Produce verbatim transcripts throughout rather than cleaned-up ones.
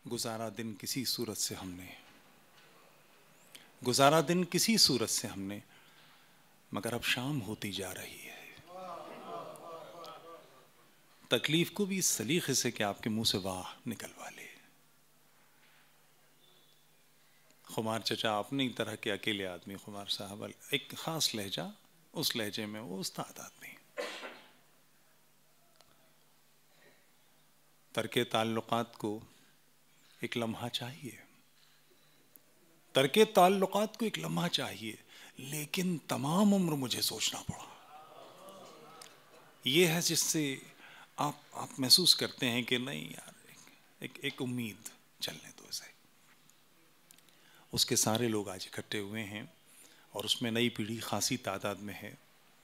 गुजारा दिन किसी सूरत से हमने, गुजारा दिन किसी सूरत से हमने, मगर अब शाम होती जा रही है। तकलीफ को भी इस सलीके से कि आपके मुंह से वाह निकलवा ले। खुमार चचा अपनी तरह के अकेले आदमी, खुमार साहब एक खास लहजा, उस लहजे में वो उस्ताद आदमी। तर्के ताल्लुकात को एक लम्हा चाहिए, तर्के ताल्लुकात को एक लम्हा चाहिए, लेकिन तमाम उम्र मुझे सोचना पड़ा। ये है जिससे आप आप महसूस करते हैं कि नहीं यार, एक एक, एक उम्मीद चलने दो इसे। उसके सारे लोग आज इकट्ठे हुए हैं और उसमें नई पीढ़ी खासी तादाद में है,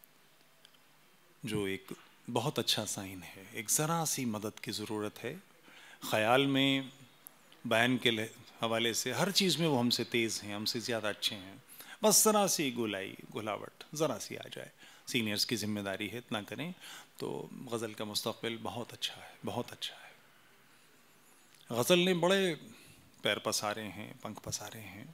जो एक बहुत अच्छा साइन है। एक ज़रा सी मदद की ज़रूरत है। ख़याल में बयान के हवाले से हर चीज़ में वो हमसे तेज़ हैं, हमसे ज़्यादा अच्छे हैं। बस ज़रा सी गुलाई गुलावट ज़रा सी आ जाए, सीनियर्स की जिम्मेदारी है, इतना करें तो गज़ल का मुस्तक़बिल बहुत अच्छा है, बहुत अच्छा है। गज़ल ने बड़े पैर पसारे हैं, पंख पसारे हैं।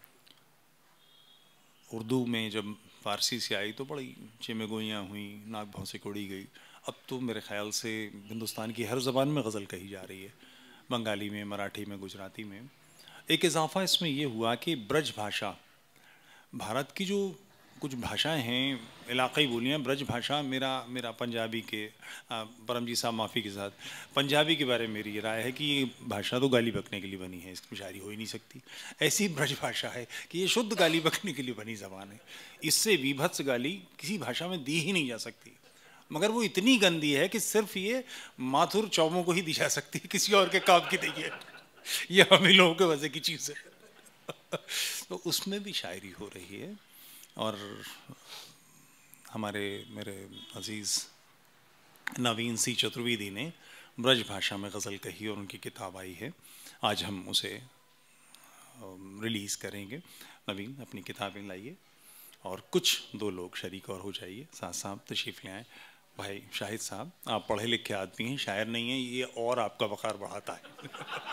उर्दू में जब फ़ारसी से आई तो बड़ी चिमगोइयाँ हुई, नाक भौं से कोड़ी गई। अब तो मेरे ख़्याल से हिंदुस्तान की हर ज़बान में गज़ल कही जा रही है, बंगाली में, मराठी में, गुजराती में। एक इजाफ़ा इसमें यह हुआ कि ब्रज भाषा, भारत की जो कुछ भाषाएं हैं, इलाक़ाई बोलियाँ, ब्रज भाषा, मेरा मेरा पंजाबी के परमजीत साहब माफ़ी के साथ, पंजाबी के बारे में मेरी ये राय है कि ये भाषा तो गाली बकने के लिए बनी है, इसकी शायरी हो ही नहीं सकती। ऐसी ब्रज भाषा है कि ये शुद्ध गाली बकने के लिए बनी ज़बान है। इससे विभत्स गाली किसी भाषा में दी ही नहीं जा सकती, मगर वो इतनी गंदी है कि सिर्फ ये माथुर चौबों को ही दी जा सकती है, किसी और के काम की नहीं है। ये हम ही लोगों के वजह की चीज़ है। तो उसमें भी शायरी हो रही है। और हमारे मेरे अजीज़ नवीन सी चतुर्वेदी ने ब्रज भाषा में गज़ल कही और उनकी किताब आई है। आज हम उसे रिलीज़ करेंगे। नवीन अपनी किताबें लाइए और कुछ दो लोग शरीक और हो जाइए। साथ साहब तशरीफ़ ले आए। भाई शाहिद साहब, आप पढ़े लिखे आदमी हैं, शायर नहीं हैं, ये और आपका वक़ार बढ़ाता है।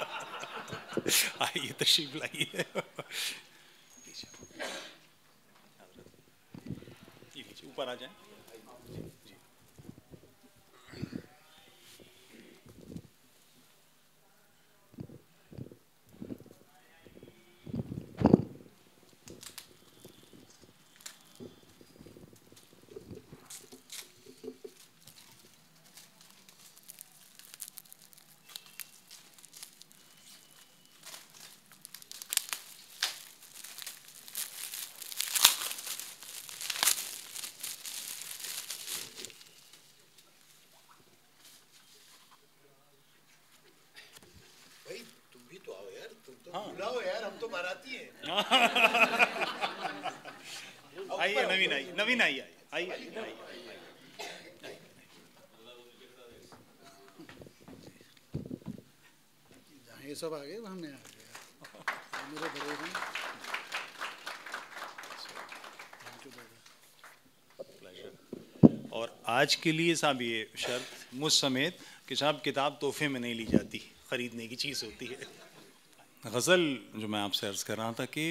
आइए तशरीफ़ लाइए। ऊपर आ जाए। आइए नवीन, आइए नवीन, आइए आइए। ये सब आ गए, वहाँ मैं आ गया, मेरे बड़े हैं। और आज के लिए साहब ये शर्त मुझ समेत कि साहब किताब तोहफे में नहीं ली जाती, ख़रीदने की चीज़ होती है। गज़ल जो मैं आपसे अर्ज़ कर रहा था कि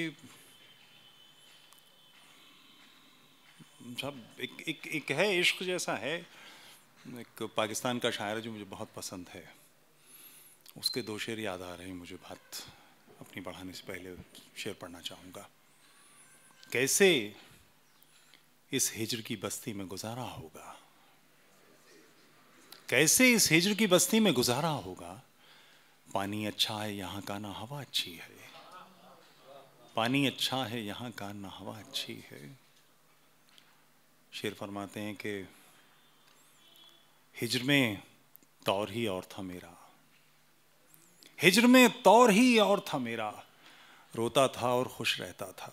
साहब एक एक एक है, इश्क जैसा है। एक पाकिस्तान का शायर जो मुझे बहुत पसंद है, उसके दो शेर याद आ रहे हैं मुझे। बात अपनी बढ़ाने से पहले शेर पढ़ना चाहूँगा। कैसे इस हिज्र की बस्ती में गुजारा होगा, कैसे इस हिज्र की बस्ती में गुजारा होगा। पानी अच्छा है यहाँ का, ना हवा अच्छी है। पानी अच्छा है यहाँ का, ना हवा अच्छी है। शेर फरमाते हैं कि हिज्र में तौर ही और था मेरा, हिज्र में तौर ही और था मेरा। रोता था और खुश रहता था,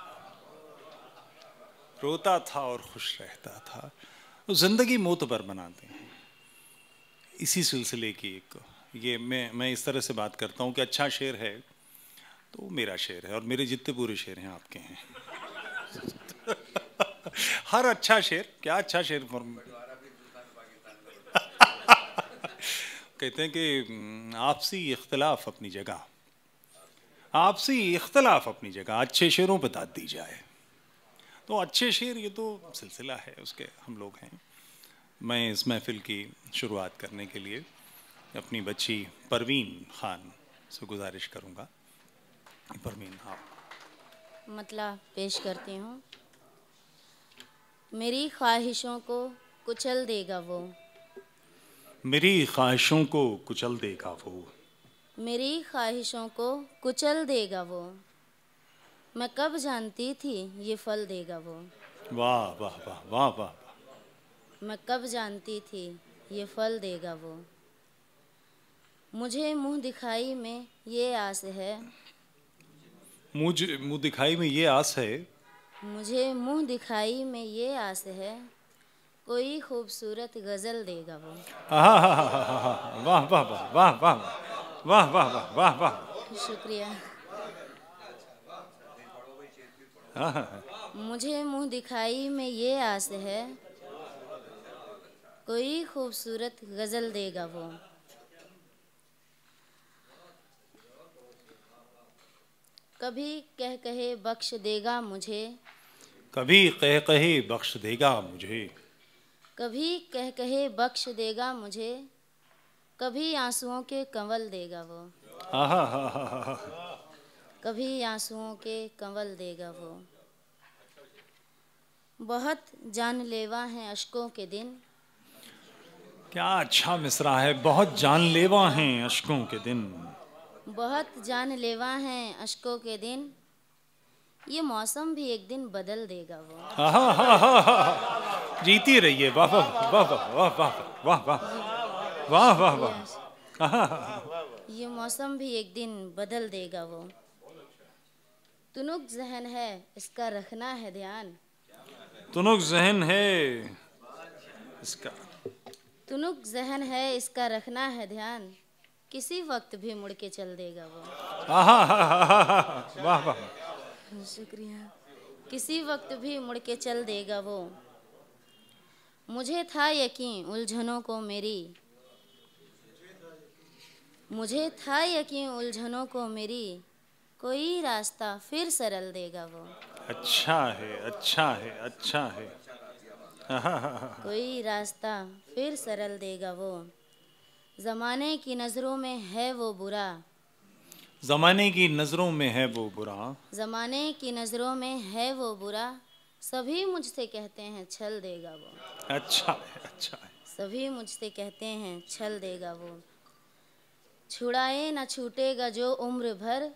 रोता था और खुश रहता था। तो जिंदगी मोतबर बनाते हैं। इसी सिलसिले की एक ये मैं मैं इस तरह से बात करता हूँ कि अच्छा शेर है तो मेरा शेर है, और मेरे जितने पूरे शेर हैं आपके हैं। हर अच्छा शेर, क्या अच्छा शेर कहते हैं कि आपसी इख्तलाफ अपनी जगह, आपसी इख्तलाफ अपनी जगह, अच्छे शेरों पर दाद दी जाए। तो अच्छे शेर ये तो सिलसिला है, उसके हम लोग हैं। मैं इस महफिल की शुरुआत करने के लिए अपनी बच्ची परवीन खान से गुजारिश करूँगा। परवीन, हाँ, मतलब पेश करती हूँ। मेरी ख्वाहिशों को कुचल देगा वो, मेरी ख्वाहिशों को कुचल देगा वो, मेरी ख्वाहिशों को कुचल देगा वो, मैं कब जानती थी ये फल देगा वो। वाह वाह वाह वाह वाह, मैं कब जानती थी ये फल देगा वो। मुझे मुंह दिखाई में ये आस है, मुझे मुंह दिखाई में ये आस है, मुझे मुंह दिखाई में ये आस है, कोई खूबसूरत गज़ल देगा वो। आहा हा हा हा हा, वाह वाह वाह वाह वाह वाह वाह वाह वाह वाह, शुक्रिया। आहा, मुझे मुंह दिखाई में ये आस है, कोई खूबसूरत गज़ल देगा वो। कभी कह कहे बख्श देगा मुझे, कभी कह कहे बख्श देगा मुझे, कभी कह कहे बख्श देगा मुझे, कभी आंसुओं के कंवल देगा वो। आहा हा हा हा हा, कभी आंसुओं के कंवल देगा वो। बहुत जानलेवा हैं अश्कों के दिन, क्या अच्छा मिसरा है। बहुत जानलेवा हैं अश्कों के दिन, बहुत जानलेवा हैं अश्कों के दिन, ये मौसम भी एक दिन बदल देगा वो। आहा हा हा हा, जीती रहिए। वाह वाह वाह वाह वाह वाह वाह वाह वाह वाह, आहा हा हा, ये मौसम भी एक दिन बदल देगा वो। तुनुक जहन है इसका रखना है ध्यान, तुनुक जहन है इसका, तुनुक जहन है इसका रखना है ध्यान, किसी वक्त भी मुड़ के चल देगा वो। आहा हा हा हा हा, वाह वाह, शुक्रिया। किसी वक्त भी मुड़ के चल देगा वो। मुझे था यकीन उलझनों को मेरी, मुझे था यकीन उलझनों को मेरी, कोई रास्ता फिर सरल देगा वो। अच्छा है अच्छा है अच्छा है, आहा हा हा, कोई रास्ता फिर सरल देगा वो। ज़माने की नज़रों में है वो बुरा, जमाने की नजरों में है वो बुरा, ज़माने की नज़रों में है वो बुरा, सभी मुझसे कहते हैं छल देगा वो। अच्छा है अच्छा है, सभी मुझसे कहते हैं छल देगा वो। छुड़ाए न छूटेगा जो उम्र भर,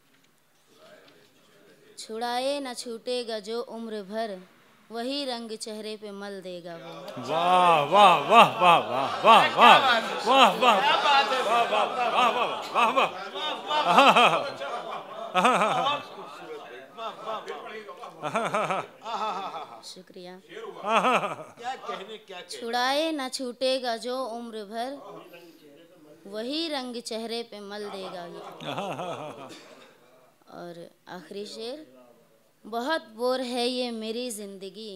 छुड़ाए न छूटेगा जो उम्र भर, वही रंग चेहरे पे मल देगा वो। वाह वाह वाह वाह वाह वाह वाह वाह वाह वाह वाह वाह वाह वाह, आहा हा हा, आहा हा हा, आहा हा हा, शुक्रिया। आहा हा हा, क्या कहने क्या कहने। छुड़ाए न छूटेगा जो उम्र भर, वही रंग चेहरे पे मल देगा ये। आहा हा हा, और आखिरी शेर। बहुत बोर है ये मेरी ज़िंदगी,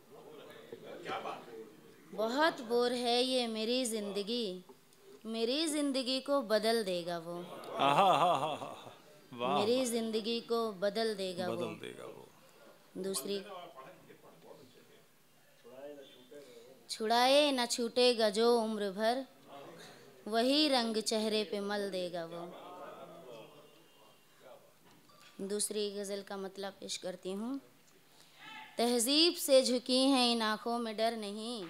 बहुत बोर है ये मेरी ज़िंदगी, मेरी ज़िंदगी को बदल देगा वो। आहा हा हा हा, वाह, मेरी ज़िंदगी को बदल देगा वो। बदल देगा वो। दूसरी। छुड़ाए न छूटेगा जो उम्र भर, वही रंग चेहरे पे मल देगा वो। दूसरी गज़ल का मतलब पेश करती हूँ। तहजीब से झुकी हैं इन आँखों में डर नहीं,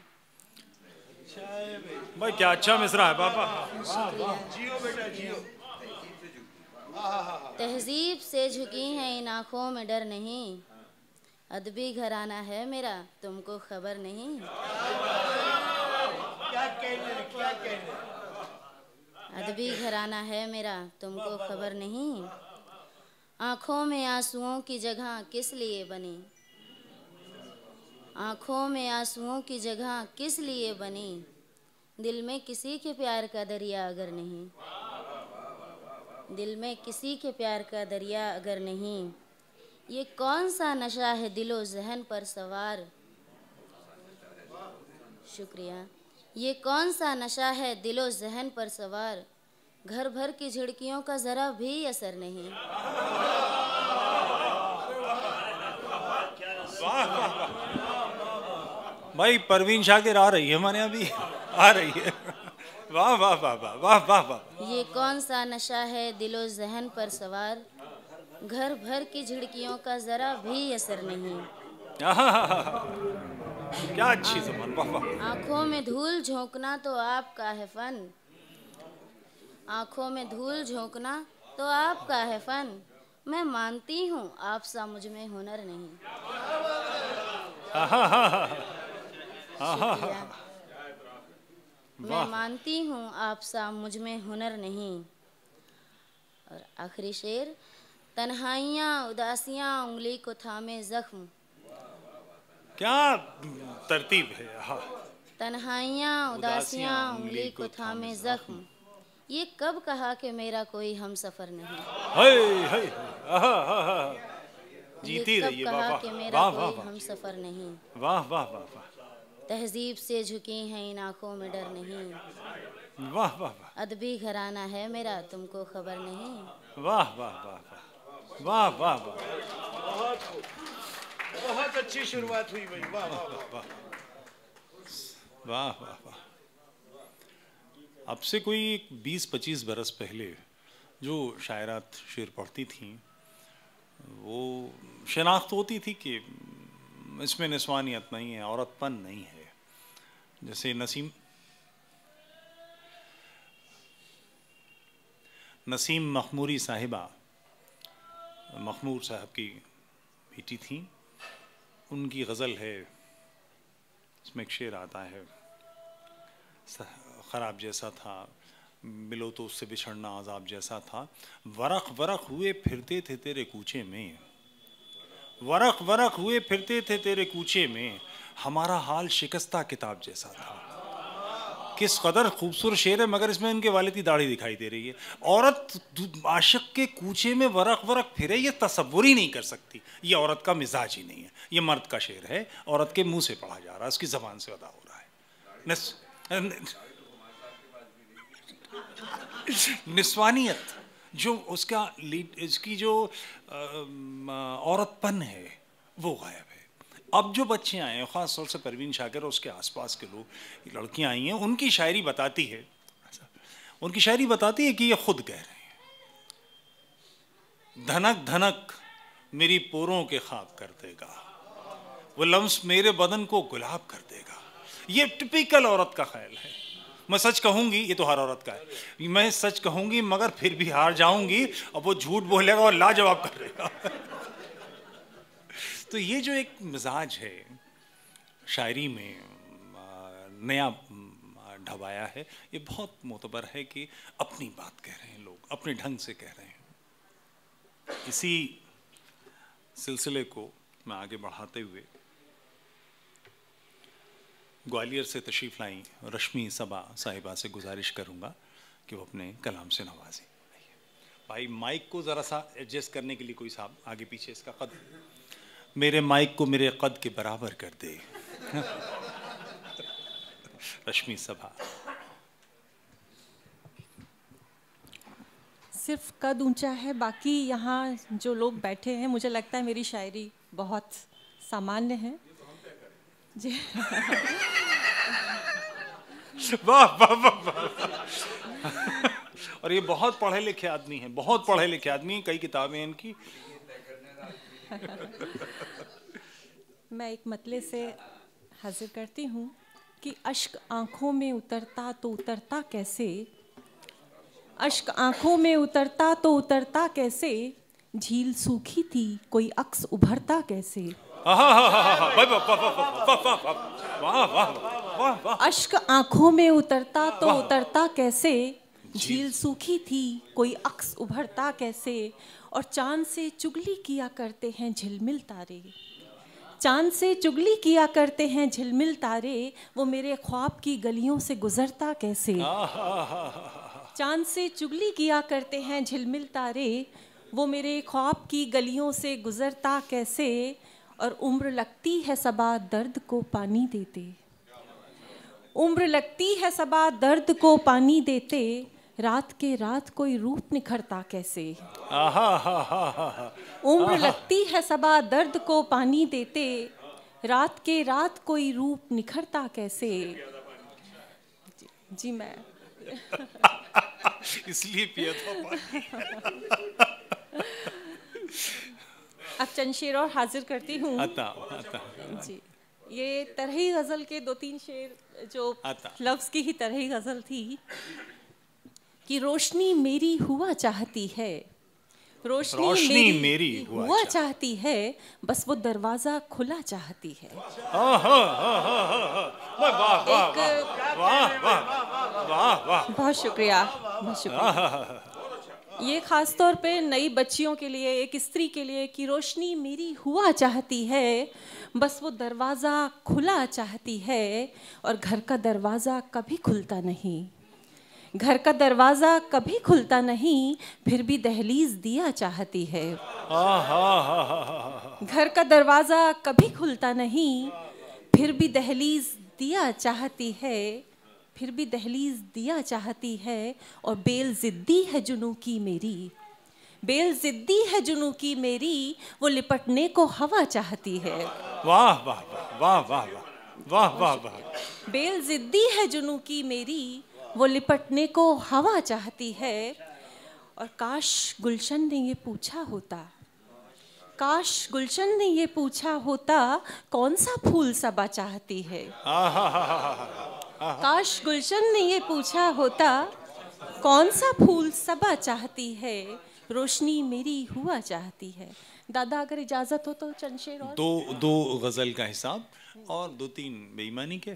भाई क्या अच्छा मिसरा है बाबा, जियो बेटा जियो। तहजीब से झुकी हैं इन आँखों में डर नहीं, अदबी घराना है मेरा तुमको खबर नहीं। क्या कहने क्या कहने। अदबी घराना है मेरा तुमको खबर नहीं, आँखों में आंसुओं की जगह किस लिए बनी, आँखों में आंसुओं की जगह किस लिए बनी, दिल में किसी के प्यार का दरिया अगर नहीं, दिल में किसी के प्यार का दरिया अगर नहीं, ये कौन सा नशा है दिलो जहन पर सवार। शुक्रिया। ये कौन सा नशा है दिलो जहन पर सवार, घर भर की झिड़कियों का जरा भी असर नहीं। भाई परवीन शाकिर आ रही है हमारे यहाँ भी, आ रही है। वाह वाह वाह वाह वाह वाह वाह। ये कौन सा नशा है दिलो जहन पर सवार, घर भर की झिड़कियों का जरा भी असर नहीं। क्या अच्छी ज़बान, वाह वाह। आँखों में धूल झोंकना तो आपका है फन, आँखों में धूल झोंकना तो आपका है फन, मैं मानती हूँ आप सा मुझ में हुनर नहीं। शुक्रिया। मैं मानती हूँ आप सा मुझ में हुनर नहीं। और आखिरी शेर, तन्हाइयाँ उदासियाँ उंगली को थामे जख्म। क्या तरतीब है। हाँ। तन्हाइयाँ उदासियाँ उंगली को थामे जख्म, ये कब कहा कि मेरा कोई हम सफर नहीं। हाय हाय, आहा आहा, जीती रही है। कहा कि मेरा कोई हम सफर नहीं। वाह वाह वाह वाह। तहजीब से झुकी हैं इन आँखों में डर नहीं। वाह वाह वाह। अदबी घराना है मेरा तुमको खबर नहीं। वाह वाह वाह वाह वाह वाह वाह। बहुत अच्छी शुरुआत हुई भाई, वाह वाह वाह वाह वाह वाह। अब से कोई बीस पच्चीस बरस पहले जो शायरात शेर पढ़ती थीं, वो शनाख्त होती थी कि इसमें निस्वानियत नहीं है, औरतपन नहीं है। जैसे नसीम नसीम मखमूरी साहिबा, मखमूर साहब की बेटी थी, उनकी गज़ल है, इसमें एक शेर आता है, ख़राब जैसा था मिलो तो उससे बिछड़ना आज़ाब जैसा था, वरख वरख हुए फिरते थे तेरे कूचे में, वरख वरख हुए फिरते थे तेरे कूचे में, हमारा हाल शिकस्ता किताब जैसा था। किस कदर खूबसूरत शेर है, मगर इसमें उनके वालिद की दाढ़ी दिखाई दे रही है। औरत आशिक के कूचे में वरख वरख फिरे, ये तसव्वुर ही नहीं कर सकती, ये औरत का मिजाज ही नहीं है। ये मर्द का शेर है, औरत के मुंह से पढ़ा जा रहा है, उसकी ज़बान से अदा हो रहा है। निस, निस्वानियत जो उसका इसकी जो औरतपन है वो गायब है। अब जो बच्चे आए हैं, ख़ास तौर से परवीन शाकिर और उसके आसपास के लोग, लड़कियां आई हैं, उनकी शायरी बताती है उनकी शायरी बताती है कि ये खुद कह रहे हैं, धनक धनक मेरी पोरों के ख्वाब कर देगा, वो लम्स मेरे बदन को गुलाब कर देगा। ये टिपिकल औरत का ख्याल है। मैं सच कहूंगी, ये तो हर औरत का है, मैं सच कहूंगी मगर फिर भी हार जाऊंगी, और वो झूठ बोलेगा और लाजवाब कर देगा। तो ये जो एक मिजाज है शायरी में नया ढबाया है, ये बहुत मोतबर है कि अपनी बात कह रहे हैं लोग, अपने ढंग से कह रहे हैं। इसी सिलसिले को मैं आगे बढ़ाते हुए ग्वालियर से तशरीफ़ लाई रश्मि सबा साहिबा से गुजारिश करूंगा कि वो अपने कलाम से नवाजें। भाई माइक को ज़रा सा एडजस्ट करने के लिए कोई साहब आगे पीछे इसका कद, मेरे माइक को मेरे कद के बराबर कर दे। रश्मि सबा। सिर्फ कद ऊंचा है, बाकी यहाँ जो लोग बैठे हैं मुझे लगता है मेरी शायरी बहुत सामान्य है जी। वाह वाह वाह। और ये बहुत पढ़े लिखे आदमी हैं, बहुत पढ़े लिखे आदमी हैं, कई किताबें हैं इनकी। मैं एक मतले से हाजिर करती हूँ कि अश्क आँखों में उतरता तो उतरता कैसे, अश्क आँखों में उतरता तो उतरता कैसे, झील सूखी थी कोई अक्स उभरता कैसे। अश्क आँखों में उतरता तो उतरता कैसे, झील सूखी थी कोई अक्स उभरता कैसे। और चांद से चुगली किया करते हैं झिलमिल तारे, चांद से चुगली किया करते हैं झिलमिल तारे, वो मेरे ख्वाब की गलियों से गुजरता कैसे। चांद से चुगली किया करते हैं झिलमिल तारे, वो मेरे ख्वाब की गलियों से गुजरता कैसे। और उम्र लगती है सबा दर्द को पानी देते, उम्र लगती है सबा दर्द को पानी देते, रात के रात कोई रूप निखरता कैसे। उम्र लगती है सबा दर्द को पानी देते, रात के रात कोई रूप निखरता कैसे। जी, जी मैं इसलिए पिया था पानी। अब चंद शेर और हाजिर करती हूँ। आता, आता। जी, ये तरही गजल के दो तीन शेर जो लफ्ज की ही तरही गजल थी कि रोशनी मेरी हुआ चाहती है, रोशनी, रोशनी मेरी, मेरी हुआ, हुआ चाहती है, बस वो दरवाजा खुला चाहती है। बहुत शुक्रिया, बहुत शुक्रिया। ये खास तौर पे नई बच्चियों के लिए, एक स्त्री के लिए कि रोशनी मेरी हुआ चाहती है, बस वो दरवाज़ा खुला चाहती है, और घर का दरवाज़ा कभी खुलता नहीं, घर का दरवाज़ा कभी खुलता नहीं, फिर भी दहलीज दिया चाहती है। घर का दरवाज़ा कभी खुलता नहीं, फिर भी दहलीज दिया चाहती है, फिर भी दहलीज दिया चाहती है। और बेल ज़िद्दी है जुनू की मेरी, बेल ज़िद्दी है जुनू की मेरी, वो लिपटने को हवा चाहती है। वाह वाह वाह वाह वाह वाह वाह। बेल ज़िद्दी है जुनू की मेरी, वो लिपटने को हवा चाहती है। और काश गुलशन ने ये पूछा होता, काश गुलशन ने ये पूछा होता, कौन सा फूल सबा चाहती है। काश गुलशन ने ये पूछा होता, कौन सा फूल सबा चाहती है, रोशनी मेरी हुआ चाहती है। दादा अगर इजाजत हो तो चंद शेर और। दो दो गजल का हिसाब और दो तीन बेईमानी के।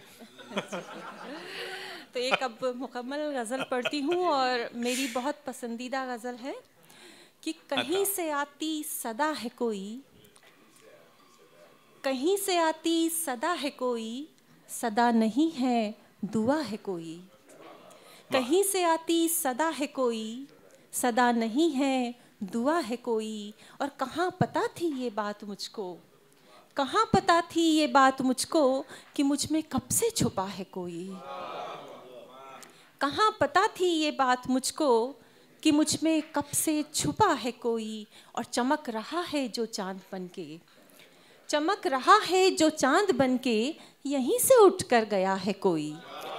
तो एक अब मुकम्मल गज़ल पढ़ती हूँ, और मेरी बहुत पसंदीदा गज़ल है कि कहीं से आती सदा है कोई, कहीं से आती सदा है कोई, सदा नहीं है दुआ है कोई। कहीं से आती सदा है कोई, सदा नहीं है दुआ है कोई। और कहाँ पता थी ये बात मुझको, कहाँ पता थी ये बात मुझको, कि मुझ में कब से छुपा है कोई। कहाँ पता थी ये बात मुझको, कि मुझ में कब से छुपा है कोई। और चमक रहा है जो चांद बनके, चमक रहा है जो चांद बनके, यहीं से उठकर गया है कोई।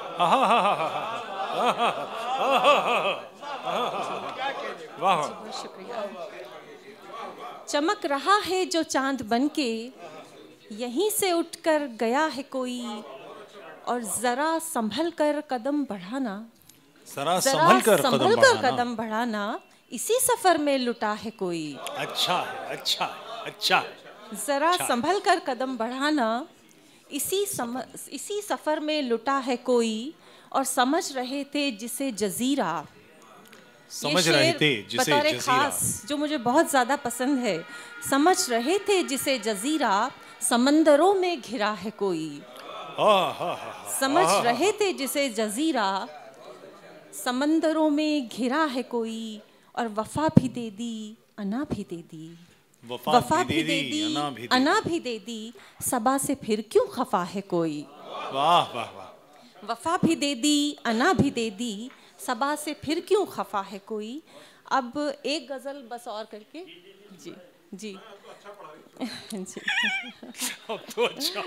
बहुत शुक्रिया। चमक रहा है जो चांद बनके, यहीं से उठकर गया है कोई। और जरा संभल कर कदम बढ़ाना, जरा संभल कर संभल कर कदम बढ़ाना, इसी सफर में लुटा है कोई। अच्छा अच्छा अच्छा। जरा संभल कर कदम बढ़ाना, इसी सम, इसी सफर में लुटा है कोई। और समझ रहे थे जिसे जजीरा, समझ रहे थे जिसे जजीरा, खास जो मुझे बहुत ज्यादा पसंद है। समझ रहे थे जिसे जजीरा, समंदरों में घिरा है कोई। समझ रहे थे जिसे जजीरा, समंदरों में घिरा है कोई। और वफा भी दे दी, अना भी दे दी, वफा, वफा भी, भी दे दी, अना भी, अना भी दे दी, सबा से फिर क्यों खफा है कोई। वाह वाह वाह। वफा भी दे दी, अना भी दे दी, सबा से फिर क्यों खफा है कोई। अब एक गजल बस और करके। जी जी जी। अब तो अच्छा।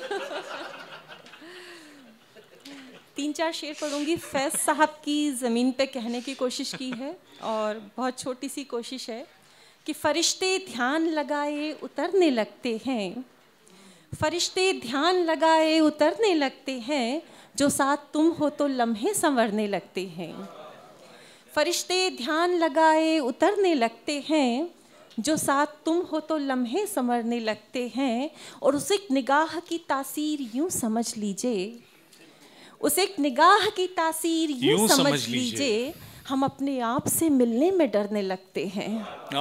तीन चार शेर पढ़ूंगी। फैज़ साहब की ज़मीन पे कहने की कोशिश की है, और बहुत छोटी सी कोशिश है कि फरिश्ते ध्यान लगाए उतरने लगते हैं, फरिश्ते ध्यान लगाए उतरने लगते हैं, जो साथ तुम हो तो लम्हे संवरने लगते हैं। फरिश्ते ध्यान लगाए उतरने लगते हैं, जो साथ तुम हो तो लम्हे संवरने लगते हैं। और उस एक निगाह की तासीर यूं समझ लीजिए, उस एक निगाह की तासीर यूं, यूं समझ, समझ लीजिए, हम अपने आप से मिलने में डरने लगते हैं।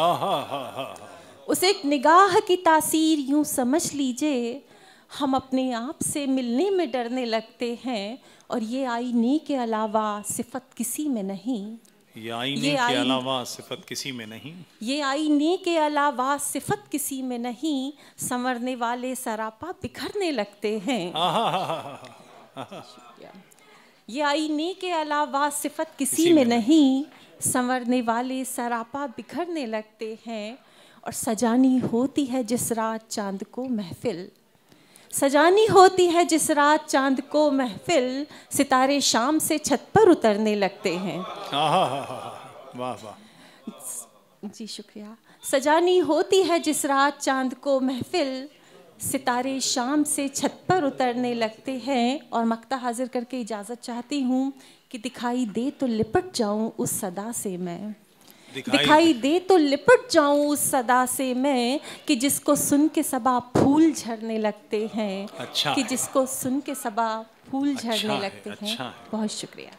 उस एक निगाह की तासीर यूं समझ लीजिए, हम अपने आप से मिलने में डरने लगते हैं। और ये आईने के अलावा सिफत किसी में नहीं, ये आईने के अलावा सिफत किसी में नहीं, ये आईने के अलावा सिफत किसी में नहीं, संवरने वाले सरापा बिखरने लगते हैं। ये आईने के अलावा सिफत किसी में नहीं, संवरने वाले सरापा बिखरने लगते हैं। और सजानी होती है जिस रात चांद को महफिल, सजानी होती है जिस रात चांद को महफिल, सितारे शाम से छत पर उतरने लगते हैं। वाह वाह, जी शुक्रिया। सजानी होती है जिस रात चांद को महफिल, सितारे शाम से छत पर उतरने लगते हैं। और मक्ता हाजिर करके इजाज़त चाहती हूँ कि दिखाई दे तो लिपट जाऊँ उस सदा से मैं, दिखाई, दिखाई दे तो लिपट जाऊँ उस सदा से मैं, कि जिसको सुन के सबा फूल झड़ने लगते हैं। अच्छा कि जिसको सुन के सबा फूल अच्छा झड़ने है, लगते अच्छा हैं। है। बहुत शुक्रिया।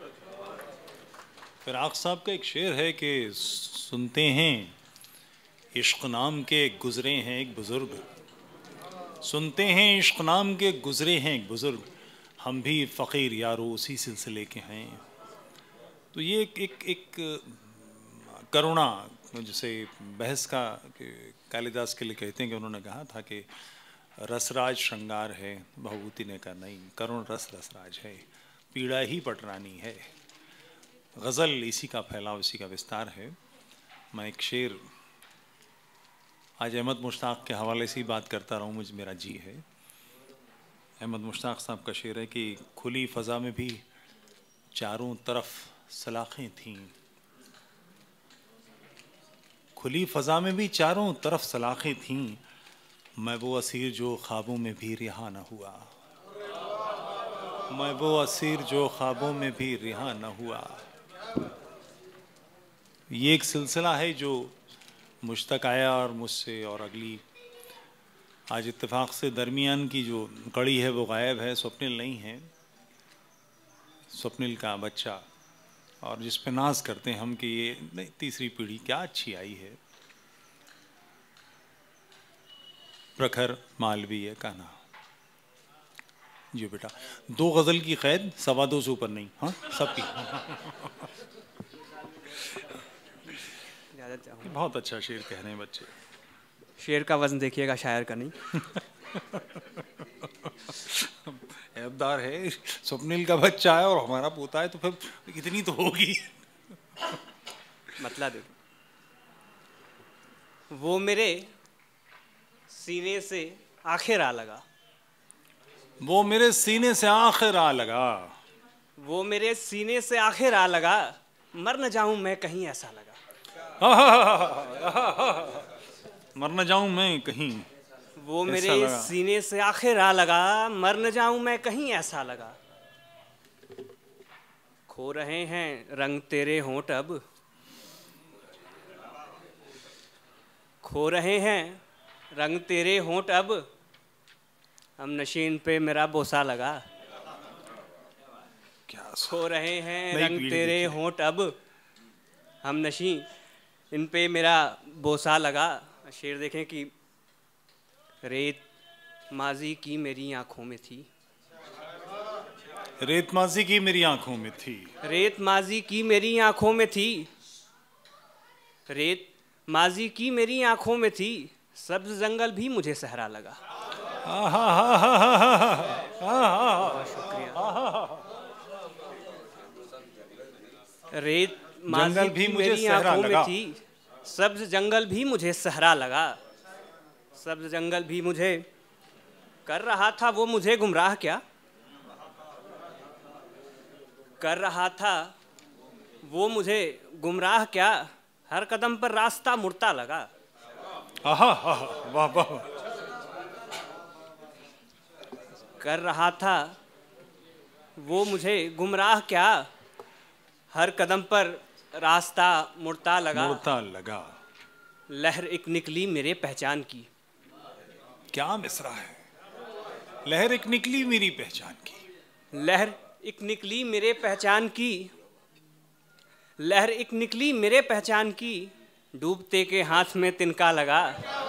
फिर आख साहब का एक शेर है कि सुनते हैं इश्क नाम के गुजरे हैं एक बुजुर्ग, सुनते हैं इश्क नाम के गुजरे हैं एक बुजुर्ग, हम भी फ़कीर यारो उसी सिलसिले के हैं। तो ये एक एक, एक करुणा, जैसे बहस का कालिदास के लिए कहते हैं कि उन्होंने कहा था कि रसराज श्रृंगार है, भभूति ने कहा नहीं, करुण रस रसराज है, पीड़ा ही पटरानी है। गज़ल इसी का फैलाव, इसी का विस्तार है। मैं एक शेर आज अहमद मुश्ताक के हवाले से ही बात करता रहूँ, मुझे मेरा जी है। अहमद मुश्ताक साहब का शेर है कि खुली फ़ज़ा में भी चारों तरफ सलाखें थीं, खुली फ़ज़ा में भी चारों तरफ सलाखें थीं, मैं वो असीर जो ख्वाबों में भी रिहा न हुआ, मैं वो असीर जो ख्वाबों में भी रिहा न हुआ। ये एक सिलसिला है जो मुझ तक आया और मुझसे, और अगली आज इत्तेफाक से दरमियान की जो कड़ी है वो गायब है, स्वप्निल नहीं है, स्वप्निल का बच्चा, और जिस पे नाज करते हैं हम कि ये नहीं तीसरी पीढ़ी क्या अच्छी आई है। प्रखर मालवीय का नाम जी बेटा, दो गज़ल की कैद, सवा दो से ऊपर नहीं, हाँ सबकी। बहुत अच्छा शेर कह रहे हैं बच्चे। शेर का वजन देखिएगा, शायर का नहीं। ऐबदार है, स्वप्निल का बच्चा है और हमारा पोता है, तो फिर इतनी तो होगी। मतलब देखो, वो मेरे सीने से आखिर आ लगा, वो मेरे सीने से आखिर आ लगा, वो मेरे सीने से आखिर आ लगा, मर न जाऊं मैं कहीं ऐसा लगा, मर न जाऊं मैं कहीं, वो मेरे सीने से आखिर आ लगा, मर न जाऊं मैं कहीं ऐसा लगा। खो रहे हैं रंग तेरे होंठ अब, खो रहे हैं रंग तेरे होंठ अब, हम नशीन पे मेरा बोसा लगा। क्या खो रहे हैं रंग तेरे होंठ अब, हम नशीन इन पे मेरा बोसा लगा। शेर देखें कि रेत माजी की मेरी आंखों में थी, रेत माजी की मेरी आंखों में थी, रेत माजी की मेरी आंखों में थी, रेत माजी की मेरी आंखों में थी, सब्ज जंगल भी मुझे सहरा लगा। रेत माजी भी की मुझे मेरी आंखों में थी, सब्ज जंगल भी मुझे सहरा लगा, सब्ज जंगल भी मुझे कर रहा था वो मुझे गुमराह क्या, कर रहा था वो मुझे गुमराह क्या, हर कदम पर रास्ता मुड़ता लगा। आहा वाह वाह। कर रहा था वो मुझे गुमराह क्या, हर कदम पर रास्ता मुड़ता लगा, मुड़ता लगा। लहर एक निकली मेरे पहचान की, क्या मिसरा है, लहर एक निकली मेरी पहचान की, लहर एक निकली मेरे पहचान की, लहर एक निकली मेरे पहचान की, डूबते के हाथ में तिनका लगा।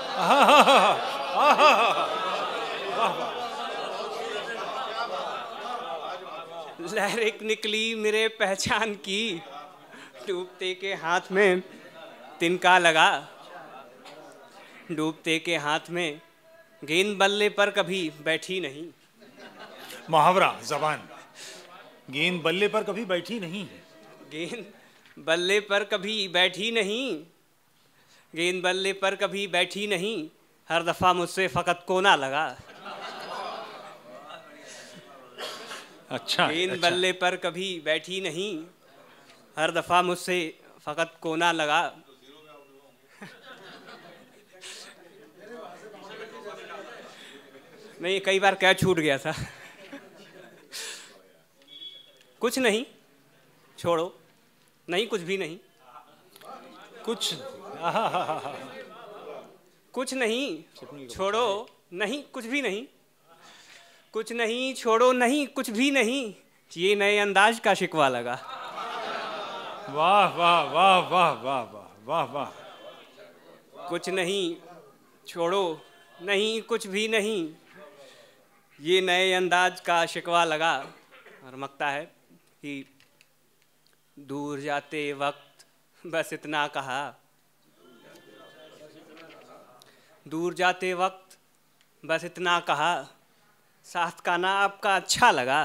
लहर एक निकली मेरे पहचान की, डूबते के हाथ में तिनका लगा, डूबते के हाथ में गेंद बल्ले पर कभी बैठी नहीं, मुहावरा जबान। गेंद बल्ले पर कभी बैठी नहीं। गेंद बल्ले पर कभी बैठी नहीं, गेंद बल्ले पर कभी बैठी नहीं, हर दफा मुझसे फकत कोना लगा। अच्छा, गेंद अच्छा। बल्ले पर कभी बैठी नहीं, हर दफा मुझसे फकत कोना लगा। नहीं, कई बार क्या छूट गया था। कुछ नहीं, छोड़ो, नहीं कुछ भी नहीं, कुछ कुछ नहीं, छोड़ो, नहीं कुछ भी नहीं, कुछ नहीं, छोड़ो, नहीं कुछ भी नहीं, ये नए अंदाज का शिकवा लगा। वाह वाह वाह वाह वाह वाह वाह वाह। कुछ नहीं, छोड़ो, नहीं कुछ भी नहीं, ये नए अंदाज का शिकवा लगा। और मकता है कि दूर जाते वक्त बस इतना कहा, दूर जाते वक्त बस इतना कहा, साथ का ना आपका अच्छा लगा।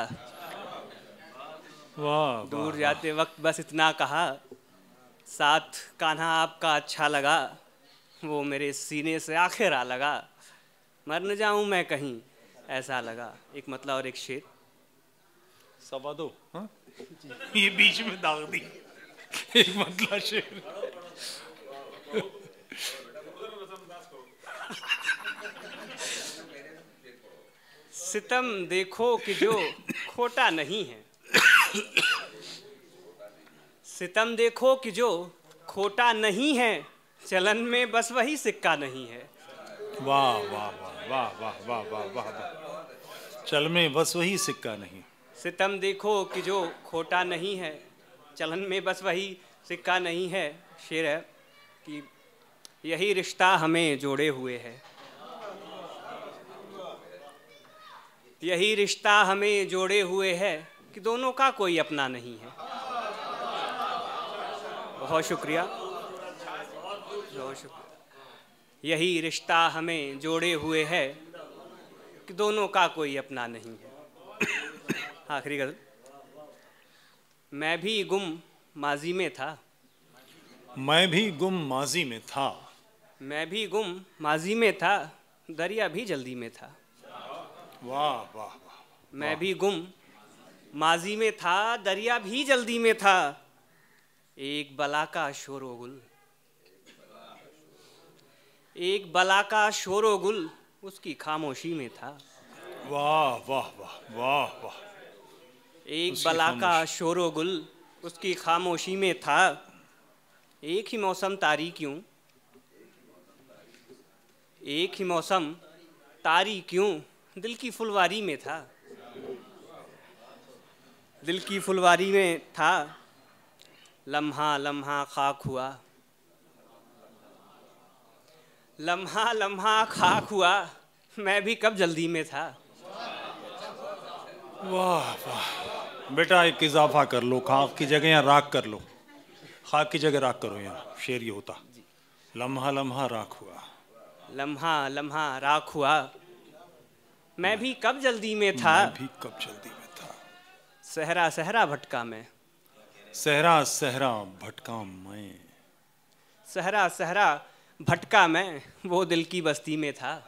वाह, दूर जाते वक्त बस इतना कहा, साथ कान्हा आपका अच्छा लगा, वो मेरे सीने से आखिर आ लगा, मर न जाऊं मैं कहीं ऐसा लगा। एक मतलब और एक शेर। सवा दो, हाँ? ये बीच में दाग दी। एक मतलब शेर। सितम देखो कि जो खोटा नहीं है, सितम देखो कि जो खोटा नहीं है, चलन में बस वही सिक्का नहीं है। वाह वाह वाह वाह वाह वाह वाह वाह वाह। चल में बस वही सिक्का नहीं। सितम देखो कि जो खोटा नहीं है, चलन में बस वही सिक्का नहीं है। शेर है कि यही रिश्ता हमें जोड़े हुए है, यही रिश्ता हमें जोड़े हुए है, कि दोनों का कोई अपना नहीं है। बहुत शुक्रिया, बहुत शुक्रिया। यही रिश्ता हमें जोड़े हुए है, कि दोनों का कोई अपना नहीं है। आखिरी गज़ल। मैं भी गुम माजी में था, मैं भी गुम माजी में था, मैं भी गुम माजी में था, दरिया भी जल्दी में था। वाह वाह वाह। मैं भी गुम माजी में था, दरिया भी जल्दी में था, एक बला का शोरो गुल, एक बला का शोरो गुल उसकी खामोशी में था। वाह वाह वाह वाह वाह। एक बला का शोरो गुल उसकी खामोशी में था, एक ही मौसम तारी क्यों, एक ही मौसम तारी क्यों, दिल की फुलवारी में था, दिल की फुलवारी में था, लम्हा लम्हा खाक हुआ, लम्हा लम्हा खाक हुआ, मैं भी कब जल्दी में था। वाह वाह। बेटा एक इजाफा कर लो, खाक की जगह यहाँ राख कर लो, खाक की जगह राख करो। यहाँ शेर ये होता, लम्हा लम्हा राख हुआ, लम्हा लम्हा राख हुआ, मैं भी कब जल्दी में था, मैं भी कब जल्दी में था, सहरा सहरा भटका मैं, सहरा सहरा भटका मैं, सहरा सहरा भटका मैं, वो दिल की बस्ती में था।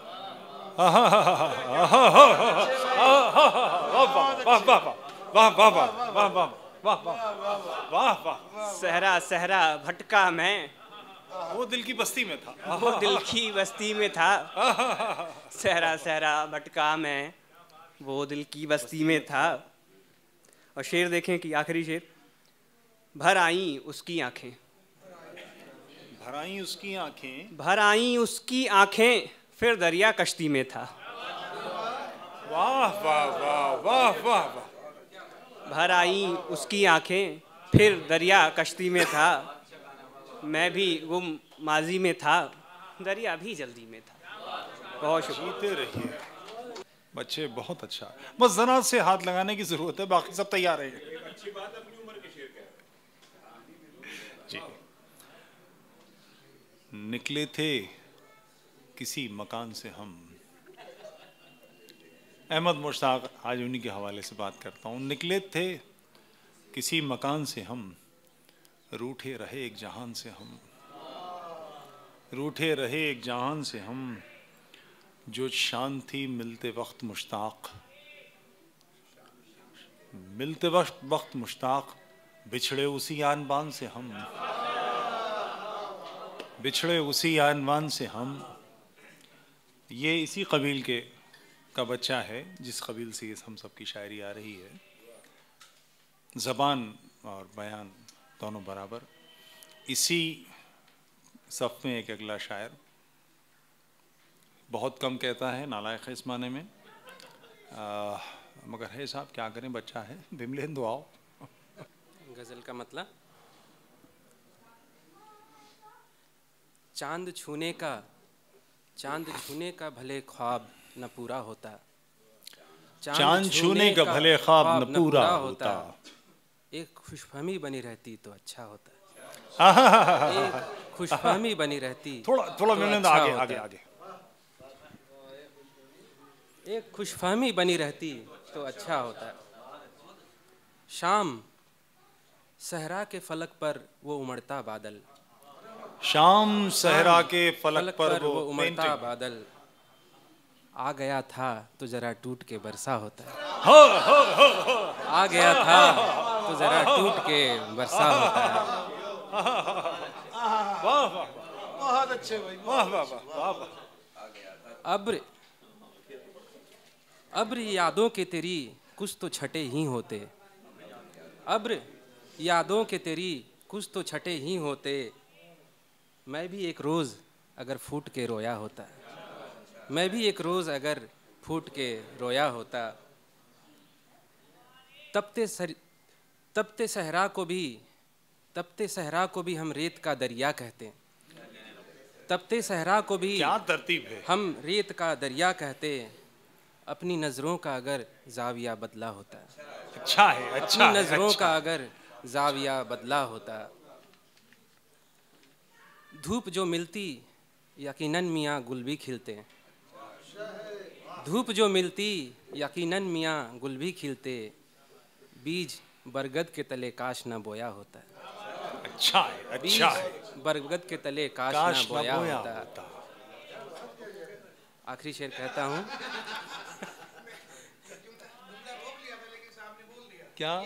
सहरा सहरा भटका मैं, वो दिल की बस्ती में था, वो दिल की बस्ती में था। सहरा सहरा भटका मैं, वो दिल की बस्ती में था। और शेर देखें कि आखिरी शेर। भर आई उसकी आंखें, भर आई उसकी आंखें, भर आई उसकी आंखें, फिर दरिया कश्ती में था। वाह वाह वाह वाह वाह वाह। भर आई उसकी आंखें, फिर दरिया कश्ती में था, मैं भी गुम माजी में था, दरिया भी जल्दी में था। बहुत शुक्रिया। जीते रहिए बच्चे, बहुत अच्छा। बस जरा से हाथ लगाने की जरूरत है, बाकी सब तैयार है। जी। निकले थे किसी मकान से हम, अहमद मुश्ताक, आज उन्हीं के हवाले से बात करता हूँ। निकले थे किसी मकान से हम, रूठे रहे एक जहान से हम, रूठे रहे एक जहान से हम, जो शान थी मिलते वक्त मुश्ताक, मिलते वक्त वक्त मुश्ताक, बिछड़े उसी आनबान से हम, बिछड़े उसी आनबान से हम। ये इसी कबील के का बच्चा है जिस कबील से ये हम सब की शायरी आ रही है। ज़बान और बयान दोनों बराबर। इसी सफ़ में एक अगला शायर बहुत कम कहता है, नालायक है इस माने में, आ, मगर है साहब क्या करें, बच्चा है। बिमलेंदु आओ। गज़ल का मतलब, चांद छूने का चांद छूने का भले ख्वाब न पूरा होता, चांद छूने का भले ख्वाब न पूरा होता, एक खुशफहमी बनी रहती तो अच्छा होता, एक खुशफहमी बनी रहती थोड़ा थोड़ा तो बिमलेंदु अच्छा आगे होता। आगे आगे। एक खुशफहमी बनी रहती तो अच्छा होता। शाम सहरा के फलक पर वो उमड़ता बादल, शाम सहरा के फलक फलक पर वो उमड़ता पेंटिंग। बादल, आ गया था तो जरा टूट के बरसा होता है, हो हो हो हो। आ गया था तो जरा टूट के बरसा होता है। वाह वाह, बहुत अच्छे भाई, वाह वाह वाह वाह। अब्र अब्र यादों के तेरी कुछ तो छटे ही होते, अब्र यादों के तेरी कुछ तो छटे ही होते, मैं भी एक रोज़ अगर फूट के रोया होता, मैं भी एक रोज़ अगर फूट के रोया होता। तपते सर तपते सहरा को भी तपते सहरा को भी हम रेत का दरिया कहते, तपते सहरा को भी क्या तरतीब है। हम रेत का दरिया कहते, अपनी नज़रों का अगर जाविया बदला होता, अच्छा है, अच्छा अपनी है, नज़रों अच्छा। का अगर जाविया बदला होता। धूप जो मिलती यकीनन मियाँ गुल भी खिलते, धूप जो मिलती यकीनन मियाँ गुल भी खिलते, बीज बरगद के तले काश न बोया होता, अच्छा है, बीज अच्छा है। बरगद के तले काश, काश न न बोया बोया होता। होता। आखिरी शेर कहता हूँ, क्या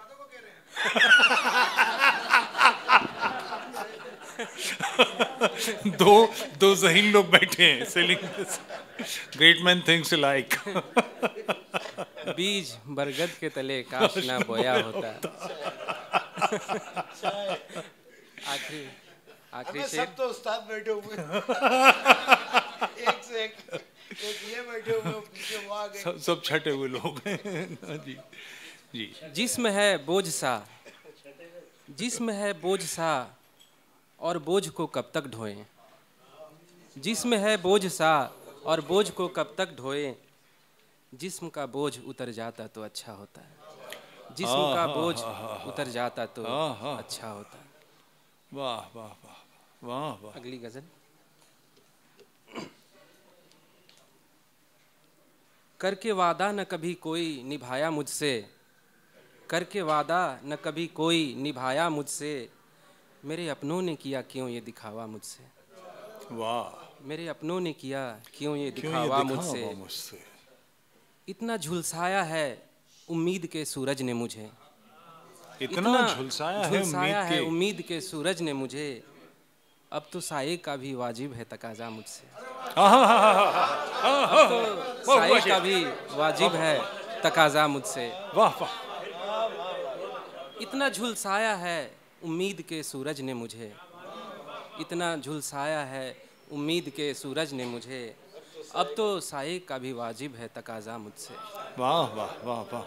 दो दो ज़हीन लोग बैठे हैं selling great man things like. बीज बरगद के तले काश न बोया होता। आखिरी आखिरी शेर, सब तो उस्ताद बैठे हुए एक से एक, एक ये बैठे हुए पीछे वो आ गए। सब सब छठे हुए लोग हैं। जी जी। जिस्म है बोझ सा, जिस्म है बोझ सा और बोझ को कब तक ढोएं, जिस्म है बोझ सा और बोझ को कब तक ढोएं, जिस्म का बोझ उतर जाता तो अच्छा होता है, जिस्म का बोझ उतर जाता तो अच्छा होता है। वाह वाह वाह वाह वाह। अगली गजल, करके वादा न कभी कोई निभाया मुझसे, करके वादा न कभी कोई निभाया मुझसे, मेरे अपनों ने किया क्यों ये दिखावा मुझसे, वाह। मेरे अपनों ने किया क्यों ये क्यों ये दिखावा दिखावा मुझसे, मुझसे। इतना झुलसाया है उम्मीद के सूरज ने मुझे, इतना झुलसाया है झुलसाया उम्मीद है के। उम्मीद के सूरज ने मुझे, अब तो साये का भी वाजिब है तकाजा मुझसे, अब तो साये का भी वाजिब है तकाजा मुझसे। वाह वाह। इतना झुलसाया है उम्मीद के सूरज ने मुझे, इतना झुलसाया है उम्मीद के सूरज ने मुझे, अब तो साये का भी वाजिब है तकाजा मुझसे। वाह वाह वाह वाह।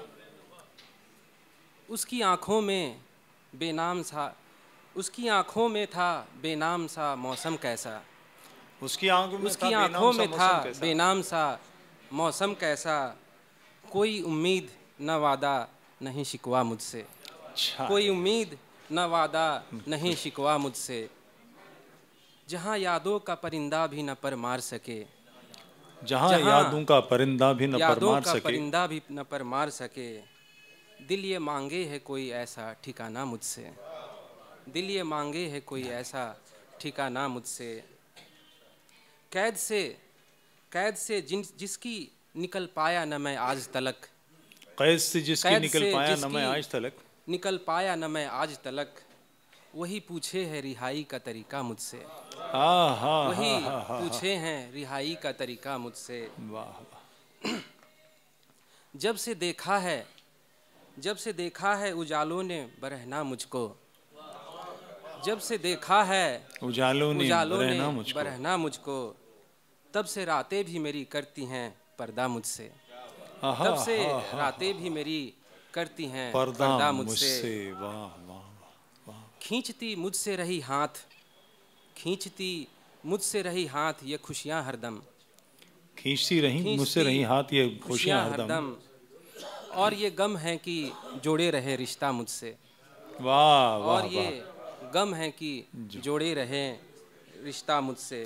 उसकी आँखों में बेनाम सा उसकी आँखों में था बेनाम सा मौसम कैसा, उसकी आंखों में उसकी था आँखों बेनाम में सा था मौसम कैसा। बेनाम सा मौसम कैसा, कोई उम्मीद न वादा नहीं शिकवा मुझसे, अच्छा कोई उम्मीद न वादा नहीं शिकवा मुझसे, जहाँ यादों का परिंदा भी न पर मार सके, जहाँ यादों का परिंदा भी न पर यादों मार का सके, परिंदा भी न पर मार सके, दिल ये मांगे है कोई ऐसा ठिकाना मुझसे, दिल ये मांगे है कोई ऐसा ठिकाना मुझसे। कैद से कैद से जिन जिसकी निकल पाया न मैं आज तलक, कैद से जिसकी कैद निकल से पाया न जिसकी मैं आज तलक, निकल पाया न मैं आज तलक, वही पूछे है रिहाई का तरीका मुझसे, हाँ हाँ वही हाँ हाँ हाँ, पूछे हैं रिहाई का तरीका मुझसे। वाह वाह। जब से देखा है जब से देखा है उजालों ने बरहना मुझको, जब से देखा है उजालों ने उजालों ने बरहना मुझको, बरहना मुझको, तब से रातें भी मेरी करती हैं पर्दा मुझसे, आहा, तब से हा, हा, रातें भी मेरी करती हैं पर्दा पर्दा मुझसे, मुझसे। वाह वाह वाह। खींचती मुझसे रही हाथ खींचती मुझसे रही हाथ ये खुशियाँ हरदम, खींचती रही मुझसे खींचती रही हाथ ये खुशियाँ खुशियाँ हरदम, हरदम, और ये गम है कि जोड़े रहे रिश्ता मुझसे, वाह वाह और ये वाह। गम है कि जोड़े रहे रिश्ता मुझसे।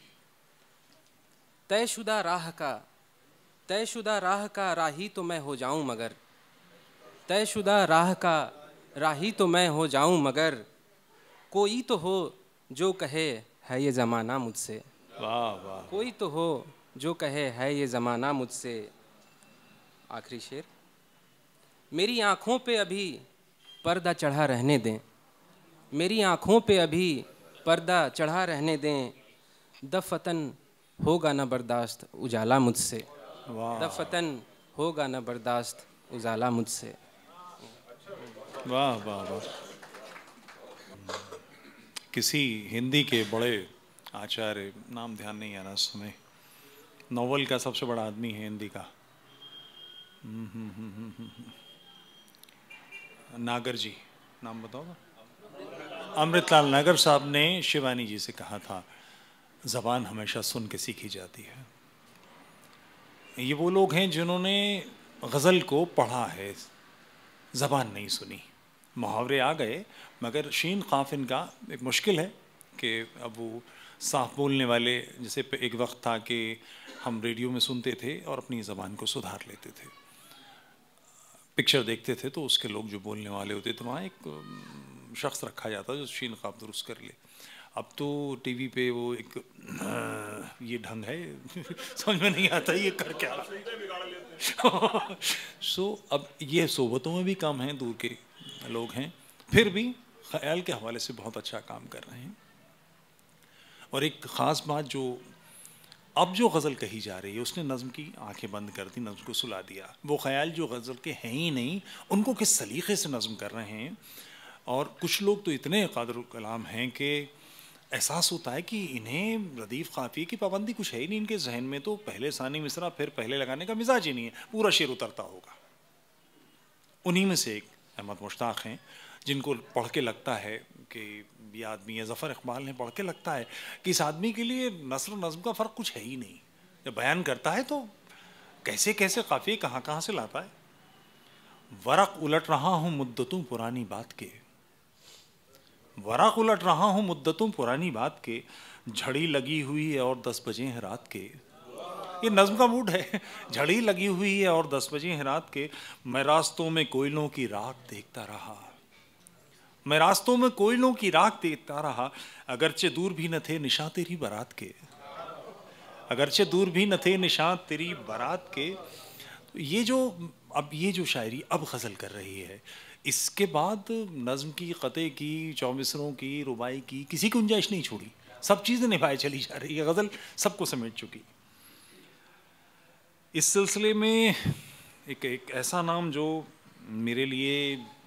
तयशुदा राह का तयशुदा राह का राही तो मैं हो जाऊं मगर, तयशुदा राह का राही तो मैं हो जाऊं मगर, कोई तो हो जो कहे है ये ज़माना मुझसे, वाह वाह। कोई तो हो जो कहे है ये ज़माना मुझसे। आखिरी शेर। मेरी आँखों पे अभी पर्दा चढ़ा रहने दें, मेरी आँखों पे अभी पर्दा चढ़ा रहने दें, दफतन होगा न बर्दाश्त उजाला मुझसे, दफतन होगा न बर्दाश्त उजाला मुझसे। वाह वाह वाह। किसी हिंदी के बड़े आचार्य, नाम ध्यान नहीं आ रहा इस समय, नॉवल का सबसे बड़ा आदमी है हिंदी का, नागर जी, नाम बताओ ना। अमृतलाल नागर साहब ने शिवानी जी से कहा था, ज़बान हमेशा सुन के सीखी जाती है। ये वो लोग हैं जिन्होंने गज़ल को पढ़ा है, ज़बान नहीं सुनी। मुहावरे आ गए मगर शीन काफ इनका एक मुश्किल है कि अब वो साफ बोलने वाले, जैसे एक वक्त था कि हम रेडियो में सुनते थे और अपनी ज़बान को सुधार लेते थे, पिक्चर देखते थे तो उसके लोग जो बोलने वाले होते तो वहाँ एक शख्स रखा जाता जो शीन काफ दुरुस्त कर ले। अब तो टीवी पे वो एक ये ढंग है समझ में नहीं आता ये कर क्या सो अब ये सोबतों में भी कम हैं, दूर के लोग हैं, फिर भी ख्याल के हवाले से बहुत अच्छा काम कर रहे हैं। और एक ख़ास बात जो अब जो गज़ल कही जा रही है, उसने नज़्म की आंखें बंद कर दी, नज़्म को सुला दिया। वो ख्याल जो गज़ल के हैं ही नहीं, उनको किस सलीक़े से नज़्म कर रहे हैं। और कुछ लोग तो इतने क़ादिर कलाम हैं कि एहसास होता है कि इन्हें रदीफ़ क़ाफ़िये की पाबंदी कुछ है ही नहीं इनके जहन में, तो पहले सानी मिसरा फिर पहले लगाने का मिजाज ही नहीं है, पूरा शेर उतरता होगा। उन्हीं में से एक अहमद मुश्ताक हैं, जिनको पढ़ के लगता है कि ये आदमी है, ज़फ़र इक़बाल ने पढ़ के लगता है कि इस आदमी के लिए नस्र और नज़्म का फ़र्क कुछ है ही नहीं। जब बयान करता है तो कैसे कैसे काफ़िये कहाँ कहाँ से लाता है। वरक़ उलट रहा हूँ मुद्दतों पुरानी बात के, वरक़ उलट रहा हूँ मुद्दतों पुरानी बात के, झड़ी लगी हुई है और दस बजे हैं रात के। ये नज़्म का मूड है, झड़ी लगी हुई है और दस बजे हैं रात के, मैं रास्तों में कोयलों की राख देखता रहा, मैं रास्तों में कोयलों की राख देखता रहा, अगरचे दूर भी न थे निशान तेरी बारात के, अगरचे दूर भी न थे निशान तेरी बारात के। तो ये जो अब ये जो शायरी अब गज़ल कर रही है, इसके बाद नज़्म की, क़ते की, चौमिसरों की, रुबाई की किसी की गुंजाइश नहीं छोड़ी, सब चीज़ें निभाई चली जा रही है, गज़ल सबको समेट चुकी। इस सिलसिले में एक एक ऐसा नाम जो मेरे लिए,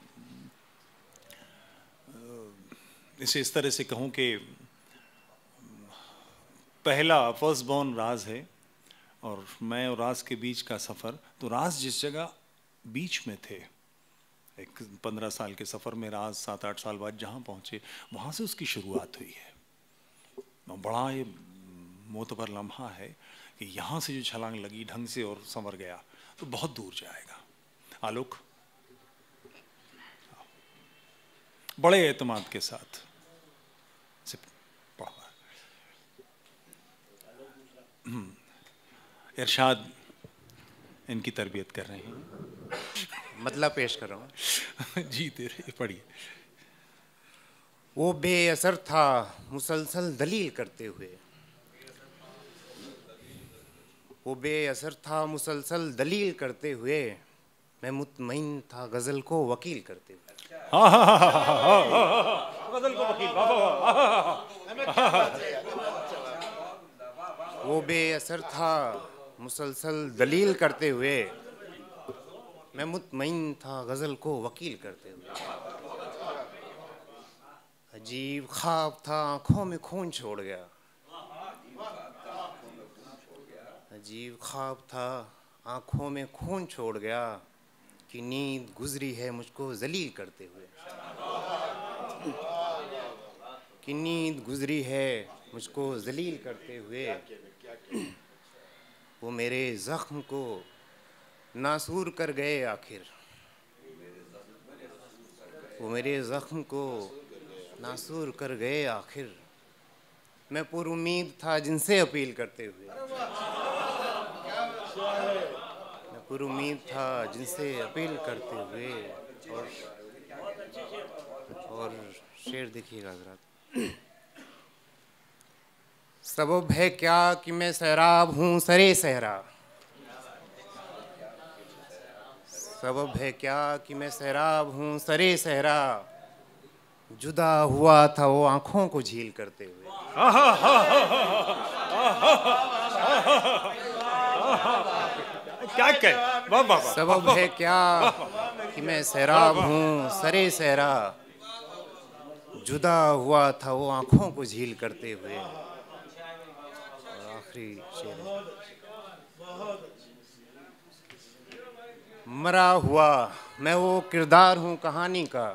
इसे इस तरह से कहूँ कि पहला फर्स्ट बॉर्न राज है और मैं और राज के बीच का सफ़र। तो राज जिस जगह बीच में थे, एक पंद्रह साल के सफ़र में राज सात आठ साल बाद जहाँ पहुँचे, वहाँ से उसकी शुरुआत हुई है। बड़ा ये मोतबर लम्हा है कि यहाँ से जो छलांग लगी ढंग से और संवर गया तो बहुत दूर जाएगा। आलोक बड़े एतमाद के साथ से पढ़ा। इरशाद इनकी तरबियत कर रहे हैं। मतलब पेश कर रहा हूँ। जी तेरे पढ़िए। वो बेअसर था मुसलसल दलील करते हुए, वो बेअसर था मुसलसल दलील करते हुए, मैं मुतमईन था गज़ल को वकील करते हुए। गज़ल को वकील, वो बेअसर था मुसलसल दलील करते हुए, मैं मुतमईन था गज़ल को वकील करते हुए। अजीब ख्वाब था आँखों में खून छोड़ गया, अजीब ख्वाब था आँखों में खून छोड़ गया, कि नींद गुजरी है मुझको जलील करते हुए, कि नींद गुजरी है मुझको जलील करते हुए। वो मेरे ज़ख्म को नासूर कर गए आखिर, वो मेरे ज़ख्म को नासूर कर गए आखिर, मैं पुरुमीद था जिनसे अपील करते हुए, मैं पुरुमीद था जिनसे अपील करते हुए। और और शेर देखिएगा हज़रात। सबब है क्या कि मैं सैराब हूँ सरे सहरा, सबब है क्या कि मैं सैराब हूँ सरे सहरा, जुदा हुआ था वो आँखों को झील करते हुए। क्या कह वाह वाह। सबब है क्या कि मैं सैराब हूँ सरे सहरा, जुदा हुआ था वो आँखों को झील करते हुए। आखिरी शेर है। मरा हुआ मैं वो किरदार हूँ कहानी का,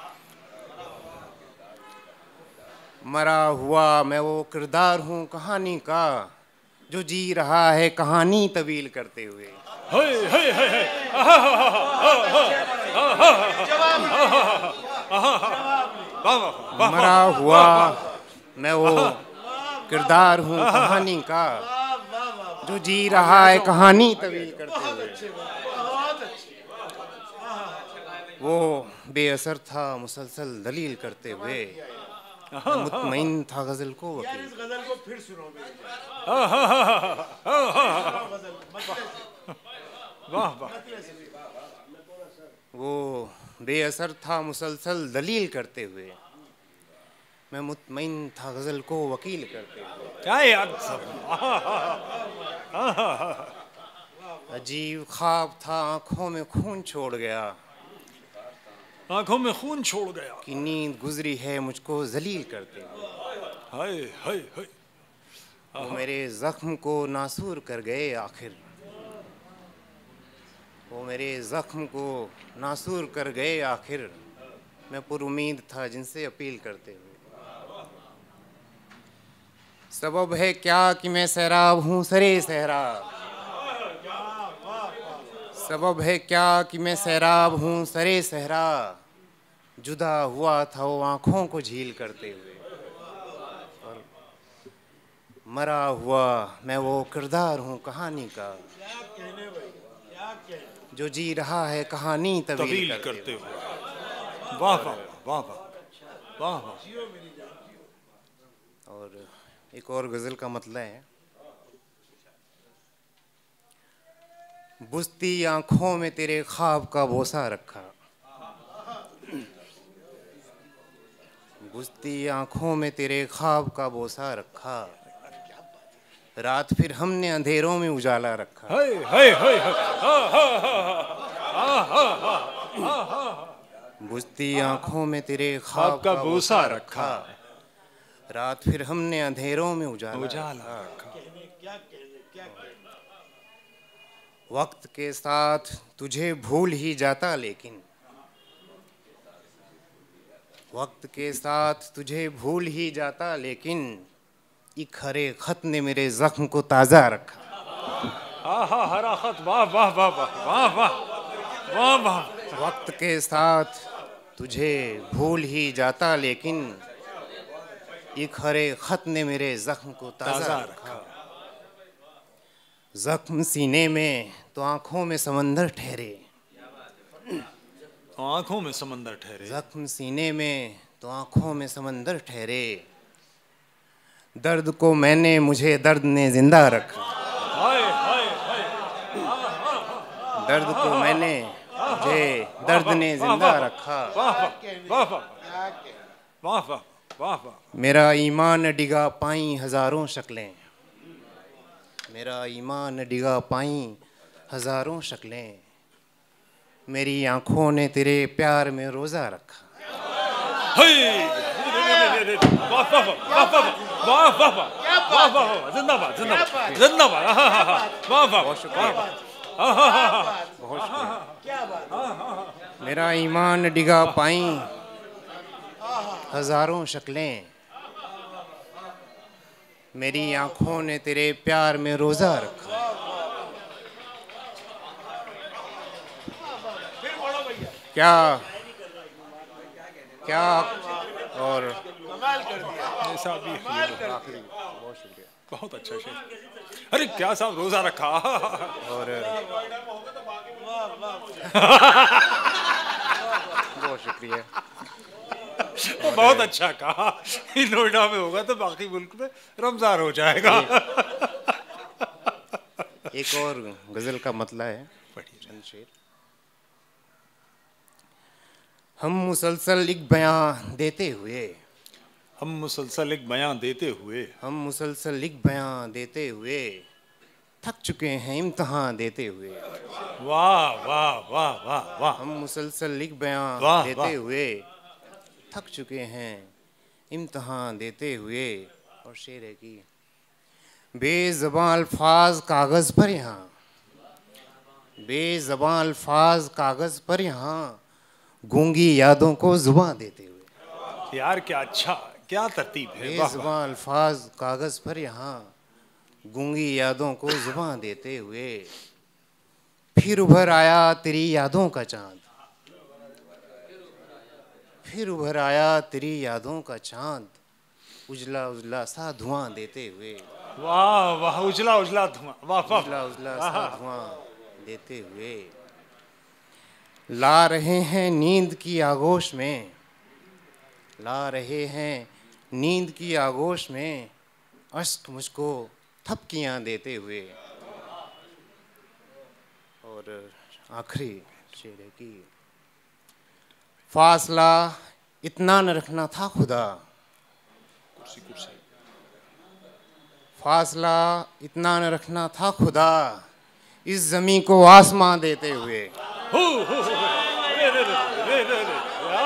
मरा हुआ मैं वो किरदार हूँ कहानी का, जो जी रहा है कहानी तवील करते हुए। मरा हुआ मैं वो किरदार हूँ कहानी का, जो जी रहा है कहानी तवील करते हुए। वो बेअसर था मुसलसल दलील करते हुए, मुतमईन था गज़ल को वकील। इस गजल को फिर सुनो वाह वाह। वो बेअसर था मुसलसल दलील करते हुए, मैं मुतमईन था गज़ल को वकील करते हुए। क्या याद सब। अजीब ख्वाब था आँखों में खून छोड़ गया, आंखों में खून छोड़ गया, कि नींद गुजरी है मुझको जलील करते हुए। हाय हाय हाय। वो मेरे ज़ख्म को नासूर कर गए आखिर, वो मेरे ज़ख्म को नासूर कर गए आखिर, मैं पुरुमीद था जिनसे अपील करते हुए। सबब है क्या कि मैं सैराब हूँ सरे सहरा, सबब है क्या कि मैं सैराब हूँ सरे सहरा, जुदा हुआ था वो आँखों को झील करते हुए। और मरा हुआ मैं वो किरदार हूँ कहानी का, जो जी रहा है कहानी तवील, तवील करते, करते हुए। वाह वाह वाह वाह वाह वाह। और एक और गज़ल का मतलब है, बुझती आँखों में तेरे ख्वाब का बोसा रखा, बुझती आँखों में तेरे ख्वाब का बोसा रखा, रात फिर हमने अंधेरों में उजाला रखा। हाय हाय हाय। बुझती आँखों में तेरे ख्वाब का बोसा रखा, रात फिर हमने अंधेरों में उजाला उजाला रखा। वक्त के साथ तुझे भूल ही जाता लेकिन, वक्त के साथ तुझे भूल ही जाता लेकिन, एक हरे खत ने मेरे जख्म को ताज़ा रखा। आहा हरा खत। वाह वाह वाह वाह वाह वाह वाह वाह। वक्त के साथ तुझे भूल ही जाता लेकिन, एक हरे खत ने मेरे जख्म को ताज़ा रखा। जख्म सीने में तो आंखों में समंदर ठहरे, तो आंखों में समंदर ठहरे, जख्म सीने में तो आंखों में समंदर ठहरे, दर्द को मैंने मुझे दर्द ने जिंदा रखा, हाय हाय हाय, दर्द को मैंने मुझे दर्द ने जिंदा रखा, वाह वाह वाह वाह वाह वाह वाह, मेरा ईमान डिगा पाई हजारों शक्लें, मेरा ईमान डिगा पाई हजारों शक्लें, मेरी आंखों ने तेरे प्यार में रोजा रखा, वाह वाह वाह वाह वाह वाह वाह, जिंदाबाद जिंदाबाद जिंदाबाद, वाह वाह, बहुत शुक्रिया, बहुत शुक्रिया। मेरा ईमान डिगा पाई हजारों शक्लें, मेरी आंखों ने तेरे प्यार में रोजा रखा, क्या क्या और ऐसा भी बहुत शुक्रिया, बहुत अच्छा शेर। अरे क्या साहब रोजा रखा, और बहुत शुक्रिया, बहुत अच्छा कहा। नोएडा में होगा तो बाकी मुल्क में रमजान हो जाएगा। एक और गजल का मतला है, चंद शेर। हम मुसलसल एक बयां देते हुए, हम मुसलसल एक बयां देते हुए, हम मुसलसल एक बयां देते हुए थक चुके हैं इम्तहान देते हुए, वाह वाह वाह वाह वाह, हम मुसलसल एक बयां वाह, देते वाह। हुए थक चुके हैं इम्तहान देते हुए। और शेर है कि बेज़बान अल्फाज कागज़ पर यहाँ, बेज़बान अल्फाज कागज़ पर यहाँ गूंगी यादों को जुबां देते हुए, यार क्या अच्छा, क्या तरतीब है, वाह वाह। बेज़बान अल्फाज कागज़ पर यहाँ गूंगी यादों को जुबां देते हुए, फिर उभर आया तेरी यादों का चांद, फिर उभर आया तेरी यादों का चांद उजला उजला सा धुआं देते हुए, वाह वाह, उजला उजला धुआं, वाह वाह, उजला उजला सा धुआं देते हुए। ला रहे हैं नींद की आगोश में, ला रहे हैं नींद की आगोश में अश्क मुझको थपकियां देते हुए। और आखिरी शेर है कि फासला इतना न रखना था खुदा, फासला इतना न रखना था खुदा इस ज़मीं को आसमां देते हुए, हो, हो, हो, रे, रे, रे, रे, रे, रे,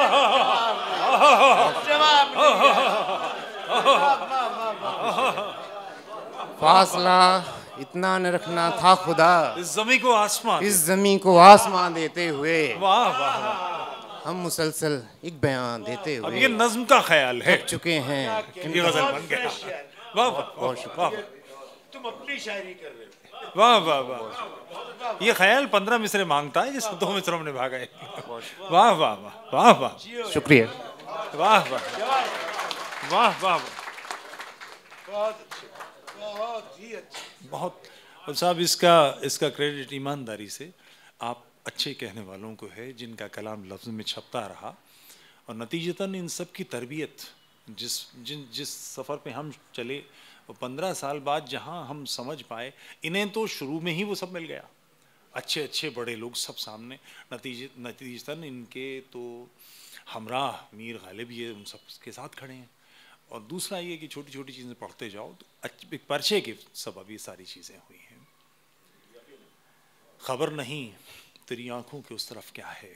फासला इतना न रखना था खुदा इस ज़मीं को आसमान, इस ज़मीं को आसमां देते हुए, वाह वाह वाह। हम मुसलसल एक बयान देते अब हुए ये नज्म का ख्याल है, थक चुके हैं। ये गजल बन गया, वाह वाह बहुत शुक्रिया। तुम अपनी शायरी कर रहे हो। वाह वाह वाह, ये ख्याल पंद्रह मिसरे मांगता है जिसको दो मिसरों में निभा गए, वाह वाह वाह वाह वाह, शुक्रिया, वाह वाह वाह वाह, बहुत अच्छे, बहुत ही अच्छे। बहुत। और साहब इसका इसका क्रेडिट ईमानदारी से आप अच्छे कहने वालों को है जिनका कलाम लफ्ज़ में छपता रहा, और नतीजतन इन सब की तरबियत जिस जिन जिस सफ़र पे हम चले और पंद्रह साल बाद जहाँ हम समझ पाए, इन्हें तो शुरू में ही वो सब मिल गया, अच्छे अच्छे बड़े लोग सब सामने, नतीजे नतीजतन इनके तो हमराह मीर गालिब ये उन सब के साथ खड़े हैं। और दूसरा ये कि छोटी छोटी चीज़ें पढ़ते जाओ तो एक पर्चे के सबब ये सारी चीज़ें हुई हैं। खबर नहीं तेरी आंखों के उस तरफ क्या है,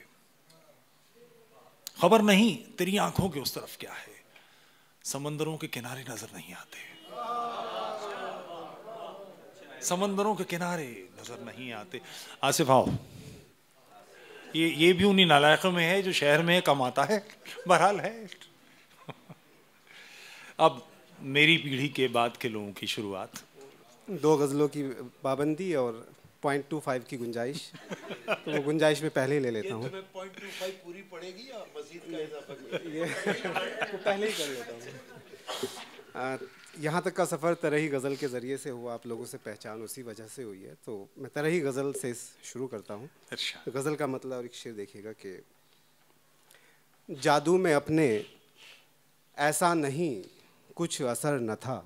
खबर नहीं तेरी आंखों के उस तरफ क्या है, समंदरों के किनारे नजर नहीं आते, समंदरों के किनारे नजर नहीं आते। आसिफ आओ, ये ये भी उन्हीं नालायकों में है जो शहर में कमाता है, बहरहाल है। अब मेरी पीढ़ी के बाद के लोगों की शुरुआत, दो गज़लों की पाबंदी और पॉइंट टू फाइव की गुंजाइश, तो वो गुंजाइश में पहले ही ले लेता हूँ। पॉइंट टू फाइव पूरी पड़ेगी या मजीद का इजाफा? ये तो पहले ही कर लेता हूँ। यहाँ तक का सफ़र तरही गज़ल के ज़रिए से हुआ, आप लोगों से पहचान उसी वजह से हुई है। तो मैं तरही गज़ल से शुरू करता हूँ। अच्छा। गज़ल का मतलब और एक शेर देखिएगा कि जादू में अपने ऐसा नहीं कुछ असर न था,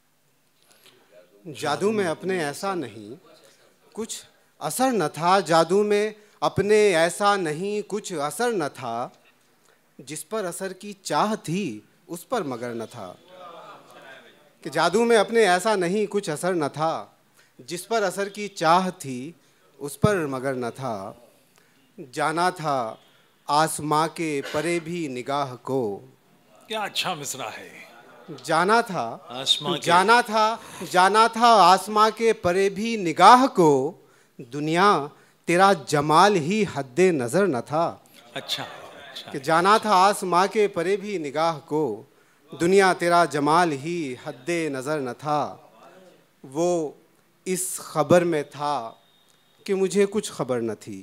जादू में अपने ऐसा नहीं कुछ असर न था, जादू में अपने ऐसा नहीं कुछ असर न था, जिस पर असर की चाह थी उस पर मगर न था। कि जादू में अपने ऐसा नहीं कुछ असर न था, जिस पर असर की चाह थी उस पर मगर न था। जाना था आसमां के परे भी निगाह को। क्या अच्छा मिसरा है। जाना था आसमां के जाना था जाना था आसमां के परे भी निगाह को, दुनिया तेरा जमाल ही हद्दे नज़र न था। अच्छा, अच्छा कि जाना था आसमां के परे भी निगाह को, दुनिया तेरा जमाल ही हद्दे नज़र न था। वो इस खबर में था कि मुझे कुछ खबर न थी।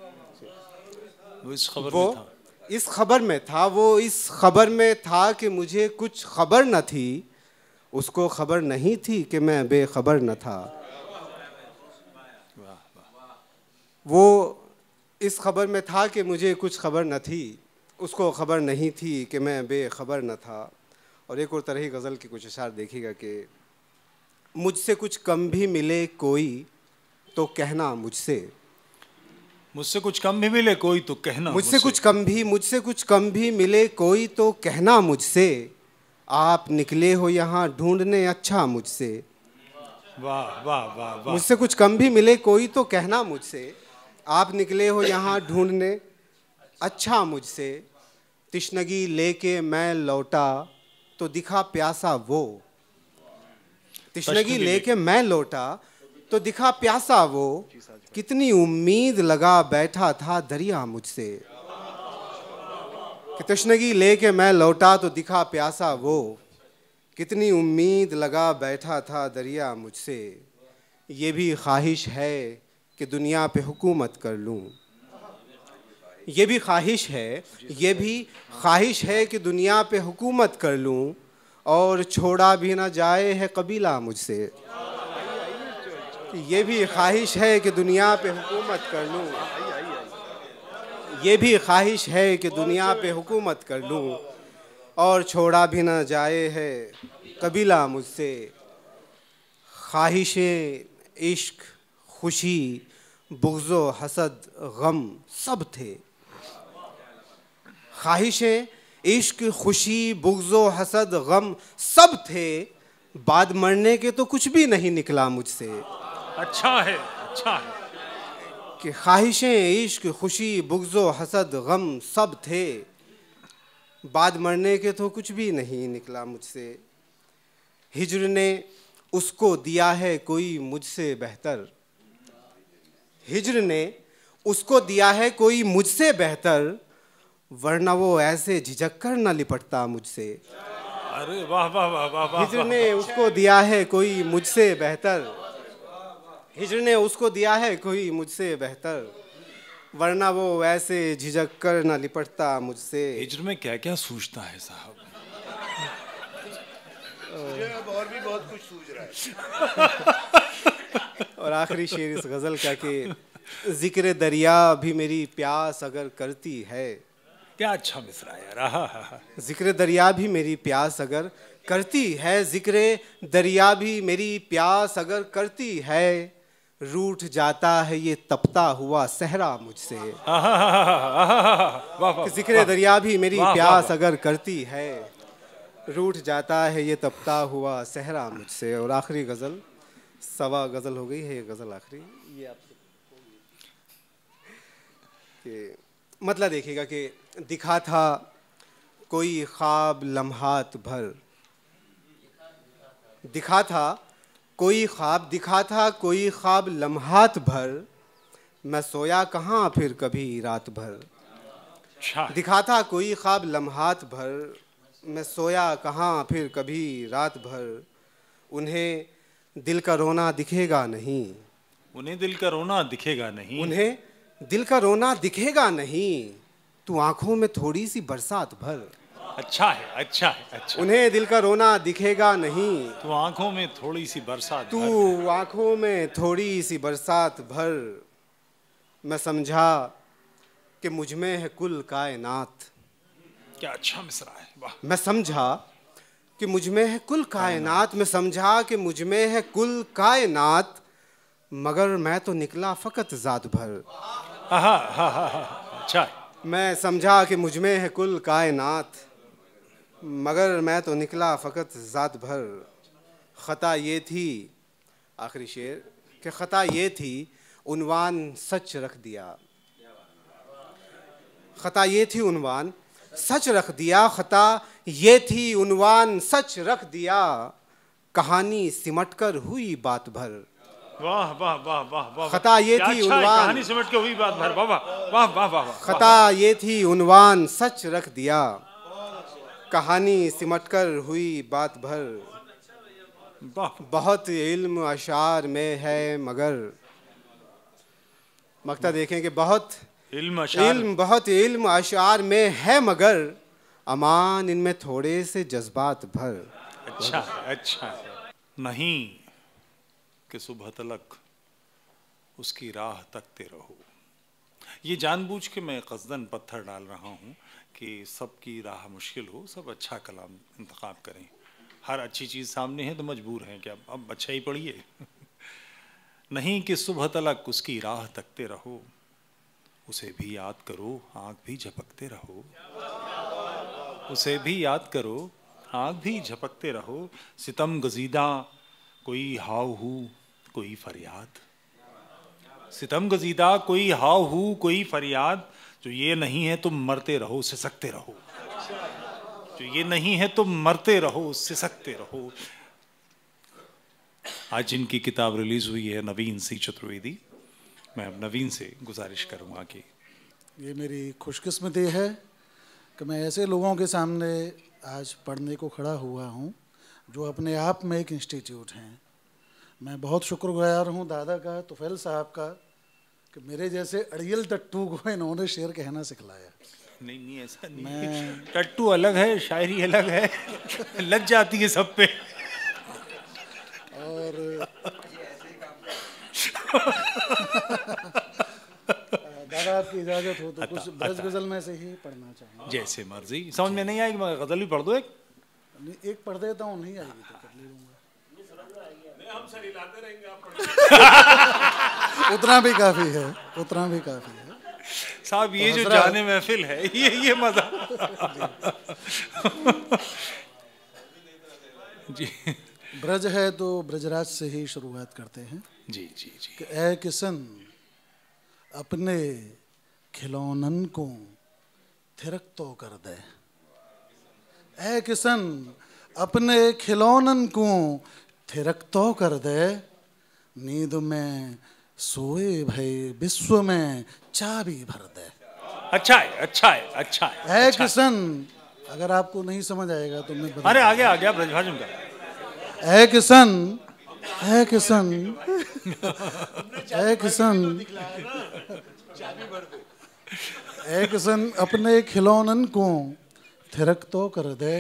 वो इस खबर वो में था इस खबर में था वो इस खबर में था कि मुझे कुछ खबर न थी, उसको खबर नहीं थी कि मैं बेखबर न था। वो इस खबर में था कि मुझे कुछ खबर न थी, उसको खबर नहीं थी कि मैं बेखबर न था। और एक और तरह की गज़ल के कुछ अशार देखिएगा कि मुझसे कुछ कम भी मिले कोई तो कहना मुझसे, मुझसे कुछ कम भी मिले कोई तो कहना मुझसे कुछ कम भी मुझसे कुछ कम भी मिले कोई तो कहना मुझसे, आप निकले हो यहाँ ढूंढने अच्छा मुझसे। वाह वाह वाह वाह। मुझसे कुछ कम भी मिले कोई तो कहना मुझसे, आप निकले हो यहाँ ढूंढने अच्छा मुझसे। तिश्नगी लेके मैं लौटा तो दिखा प्यासा वो, तिश्नगी लेके मैं लौटा तो दिखा प्यासा वो, कितनी उम्मीद लगा बैठा था दरिया मुझसे। कि तशनगी लेके मैं लौटा तो दिखा प्यासा वो, कितनी उम्मीद लगा बैठा था दरिया मुझसे। ये भी ख्वाहिश है कि दुनिया पे हुकूमत कर लूँ, ये भी ख्वाहिश है ये भी ख्वाहिश है कि दुनिया पे हुकूमत कर लूँ, और छोड़ा भी ना जाए है कबीला मुझसे। ये भी ख्वाहिश है कि दुनिया पे हुकूमत कर लूँ, ये भी ख्वाहिश है कि दुनिया पे हुकूमत कर लूँ, और छोड़ा भी ना जाए है कबीला मुझसे। ख्वाहिशें इश्क खुशी बुग़्ज़ो हसद गम सब थे, ख्वाहिशें इश्क खुशी बुग़्ज़ो हसद गम सब थे, बाद मरने के तो कुछ भी नहीं निकला मुझसे। अच्छा है, अच्छा है कि ख्वाहिशें इश्क खुशी बुग़्ज़ो हसद गम सब थे, बाद मरने के तो कुछ भी नहीं निकला मुझसे। हिज्र ने उसको दिया है कोई मुझसे बेहतर, हिज्र ने उसको दिया है कोई मुझसे बेहतर, वरना वो ऐसे झिझक कर न लिपटता मुझसे। अरे वाह वाह वाह वाह वाह। हिज्र ने उसको दिया है कोई मुझसे बेहतर, हिज्र ने उसको दिया है कोई मुझसे बेहतर, वरना वो ऐसे झिझक कर न लिपटता मुझसे। हिज्र में क्या क्या सूझता है साहब। मुझे अब और भी बहुत कुछ सूझ रहा है। और आखिरी शेर इस गज़ल का कि जिक्र दरिया भी मेरी प्यास अगर करती है, क्या अच्छा मिसरा यार। आहा हा हा। जिक्र दरिया भी मेरी प्यास अगर करती है, जिक्र दरिया भी मेरी प्यास अगर करती है, रूठ जाता है ये तपता हुआ सहरा मुझसे। जिक्र दरिया भी मेरी प्यास अगर करती है, रूठ जाता है ये तपता हुआ सहरा मुझसे। और आखिरी गज़ल, सवा गज़ल हो गई है ये गज़ल आखिरी, ये आपसे कि मतलब देखिएगा कि दिखा था कोई ख्वाब लम्हात भर, दिखा था कोई ख्वाब दिखा था कोई ख्वाब लम्हात भर, मैं सोया कहाँ फिर कभी रात भर। दिखा था कोई ख्वाब लम्हात भर, मैं सोया कहाँ फिर कभी रात भर, उन्हें दिल का रोना दिखेगा नहीं, उन्हें दिल का रोना दिखेगा नहीं, उन्हें दिल का रोना दिखेगा नहीं, तू आंखों में थोड़ी सी बरसात भर। अच्छा है, अच्छा है, अच्छा। उन्हें दिल का रोना दिखेगा नहीं। तो आंखों में थोड़ी सी बरसात तू आंखों में थोड़ी सी बरसात भर। मैं समझा कि मुझ में है कुल कायनात। क्या अच्छा मिसरा है, वाह। मैं समझा कि मुझ में है कुल कायनात। मैं समझा कि मुझ में है कुल कायनात, मगर मैं तो निकला फकत जात भर। हा हा हा हा, अच्छा है। मैं समझा कि मुझ में है कुल कायनात, मगर मैं तो निकला फ़कत ज़ात भर। ख़ता ये थी, आखिरी शेर, कि ख़ता ये थी उन्वान सच रख दिया। ख़ता ये थी उन्वान सच रख दिया। ख़ता ये थी उन्वान सच रख दिया। कहानी सिमट कर हुई बात भर। वाह वाह वाह वाह वाह। ख़ता ये थी उन्वान, कहानी सिमट के हुई बात भर। वाह वाह वाह वाह वाह। ख़ता ये थी उन्वान सच रख दिया। कहानी सिमट कर हुई बात भर। बहुत इल्म अशार में है मगर, मक्ता देखें कि बहुत इल्म अशार, इल्म बहुत इल्म अशार में है मगर, अमान इनमें थोड़े से जज्बात भर। अच्छा अच्छा है। नहीं कि सुबह तलक उसकी राह तकते रहो। ये जानबूझ के मैं कसदन पत्थर डाल रहा हूँ कि सबकी राह मुश्किल हो, सब अच्छा कलाम इंतखाब करें। हर अच्छी चीज़ सामने है तो मजबूर हैं कि अब अब अच्छा ही पढ़िए। नहीं कि सुबह तलक उसकी राह तकते रहो, उसे भी याद करो आँख भी झपकते रहो। उसे भी याद करो आँख भी झपकते रहो। सितम गजीदा कोई हाव हू कोई फरियाद। सितम गजीदा कोई हाव हू कोई फरियाद। जो ये नहीं है तुम मरते रहो सिसकते रहो। जो ये नहीं है तुम मरते रहो सिसकते रहो। आज जिनकी किताब रिलीज हुई है नवीन सी चतुर्वेदी, मैं अब नवीन से गुजारिश करूंगा कि ये मेरी खुशकिस्मती है कि मैं ऐसे लोगों के सामने आज पढ़ने को खड़ा हुआ हूँ जो अपने आप में एक इंस्टीट्यूट हैं। मैं बहुत शुक्रगुजार हूँ दादा का, तुफैल साहब का, कि मेरे जैसे अड़ियल टट्टू को इन्होंने शेर कहना सिखलाया। नहीं नहीं ऐसा नहीं, मैं... टट्टू अलग है, शायरी अलग है। लग जाती है सब पे। और दादा आपकी इजाजत हो तो कुछ ब्रज गजल में से ही पढ़ना चाहेंगे। जैसे मर्जी। समझ में नहीं आएगी मैं गजल भी पढ़ दो एक। एक पढ़ देता हूँ, नहीं आएगी तो कर ले लूंगा। हम सर हिलाते रहेंगे, आप उतना भी काफी है, उतना भी काफी है साहब। ये जो जाने महफिल है, ये ये मजा। जी ब्रज है तो ब्रजराज से ही शुरुआत करते हैं। जी जी जी। कि ऐ किसन अपने खिलौनन को थिरक तो कर दे। ऐ किसन अपने खिलौनन को थिरक तो कर दे। नींद में सोए भय विश्व में चाबी भर दे। अच्छा है, अच्छा है, अच्छा है। ऐ अच्छा किसन, अगर आपको नहीं समझ आएगा तो मैं बता। अरे आगे आ गया ब्रजभाषण का। ऐ किसन, ऐ किसन, ऐ किसन, ऐ किसन अपने खिलौनन को थिरक तो कर दे।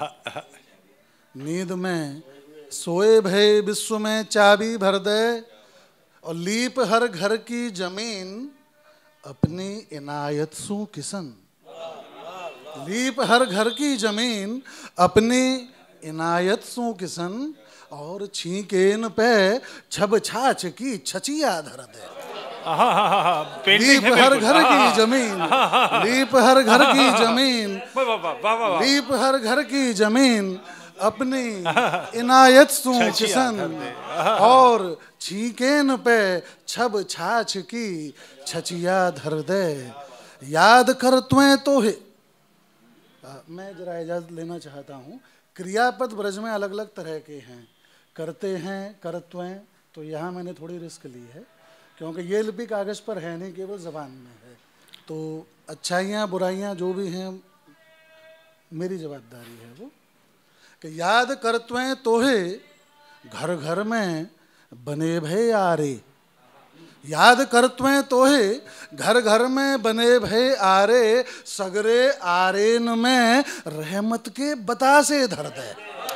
नींद में सोए भय विश्व में चाबी भर दे। और लीप हर घर की जमीन अपनी इनायत सू किसन। लीप हर घर की जमीन अपनी इनायत सू किसन। और छींकेन पे छब छाछ की छचिया धर दे। लीप हर घर की जमीन, लीप हर घर की जमीन, लीप हर घर की जमीन अपनी इनायत सू किसन। और छींकेन पे छब छाछ की छचिया धर दे। याद कर तुए तो है। मैं जरा इजाजत लेना चाहता हूँ। क्रियापद ब्रज में अलग अलग तरह के हैं। करते हैं, करत्वें, तो यहाँ मैंने थोड़ी रिस्क ली है क्योंकि ये लिपि कागज़ पर है नहीं, केवल ज़बान में है। तो अच्छाइयाँ बुराइयाँ जो भी हैं मेरी जवाबदारी है वो। कि याद करत्वें तोहे घर घर में बने भय यारे। याद करत्वें तोहे घर घर में बने भय आरे सगरे आरेन में रहमत के बतासे धर दे।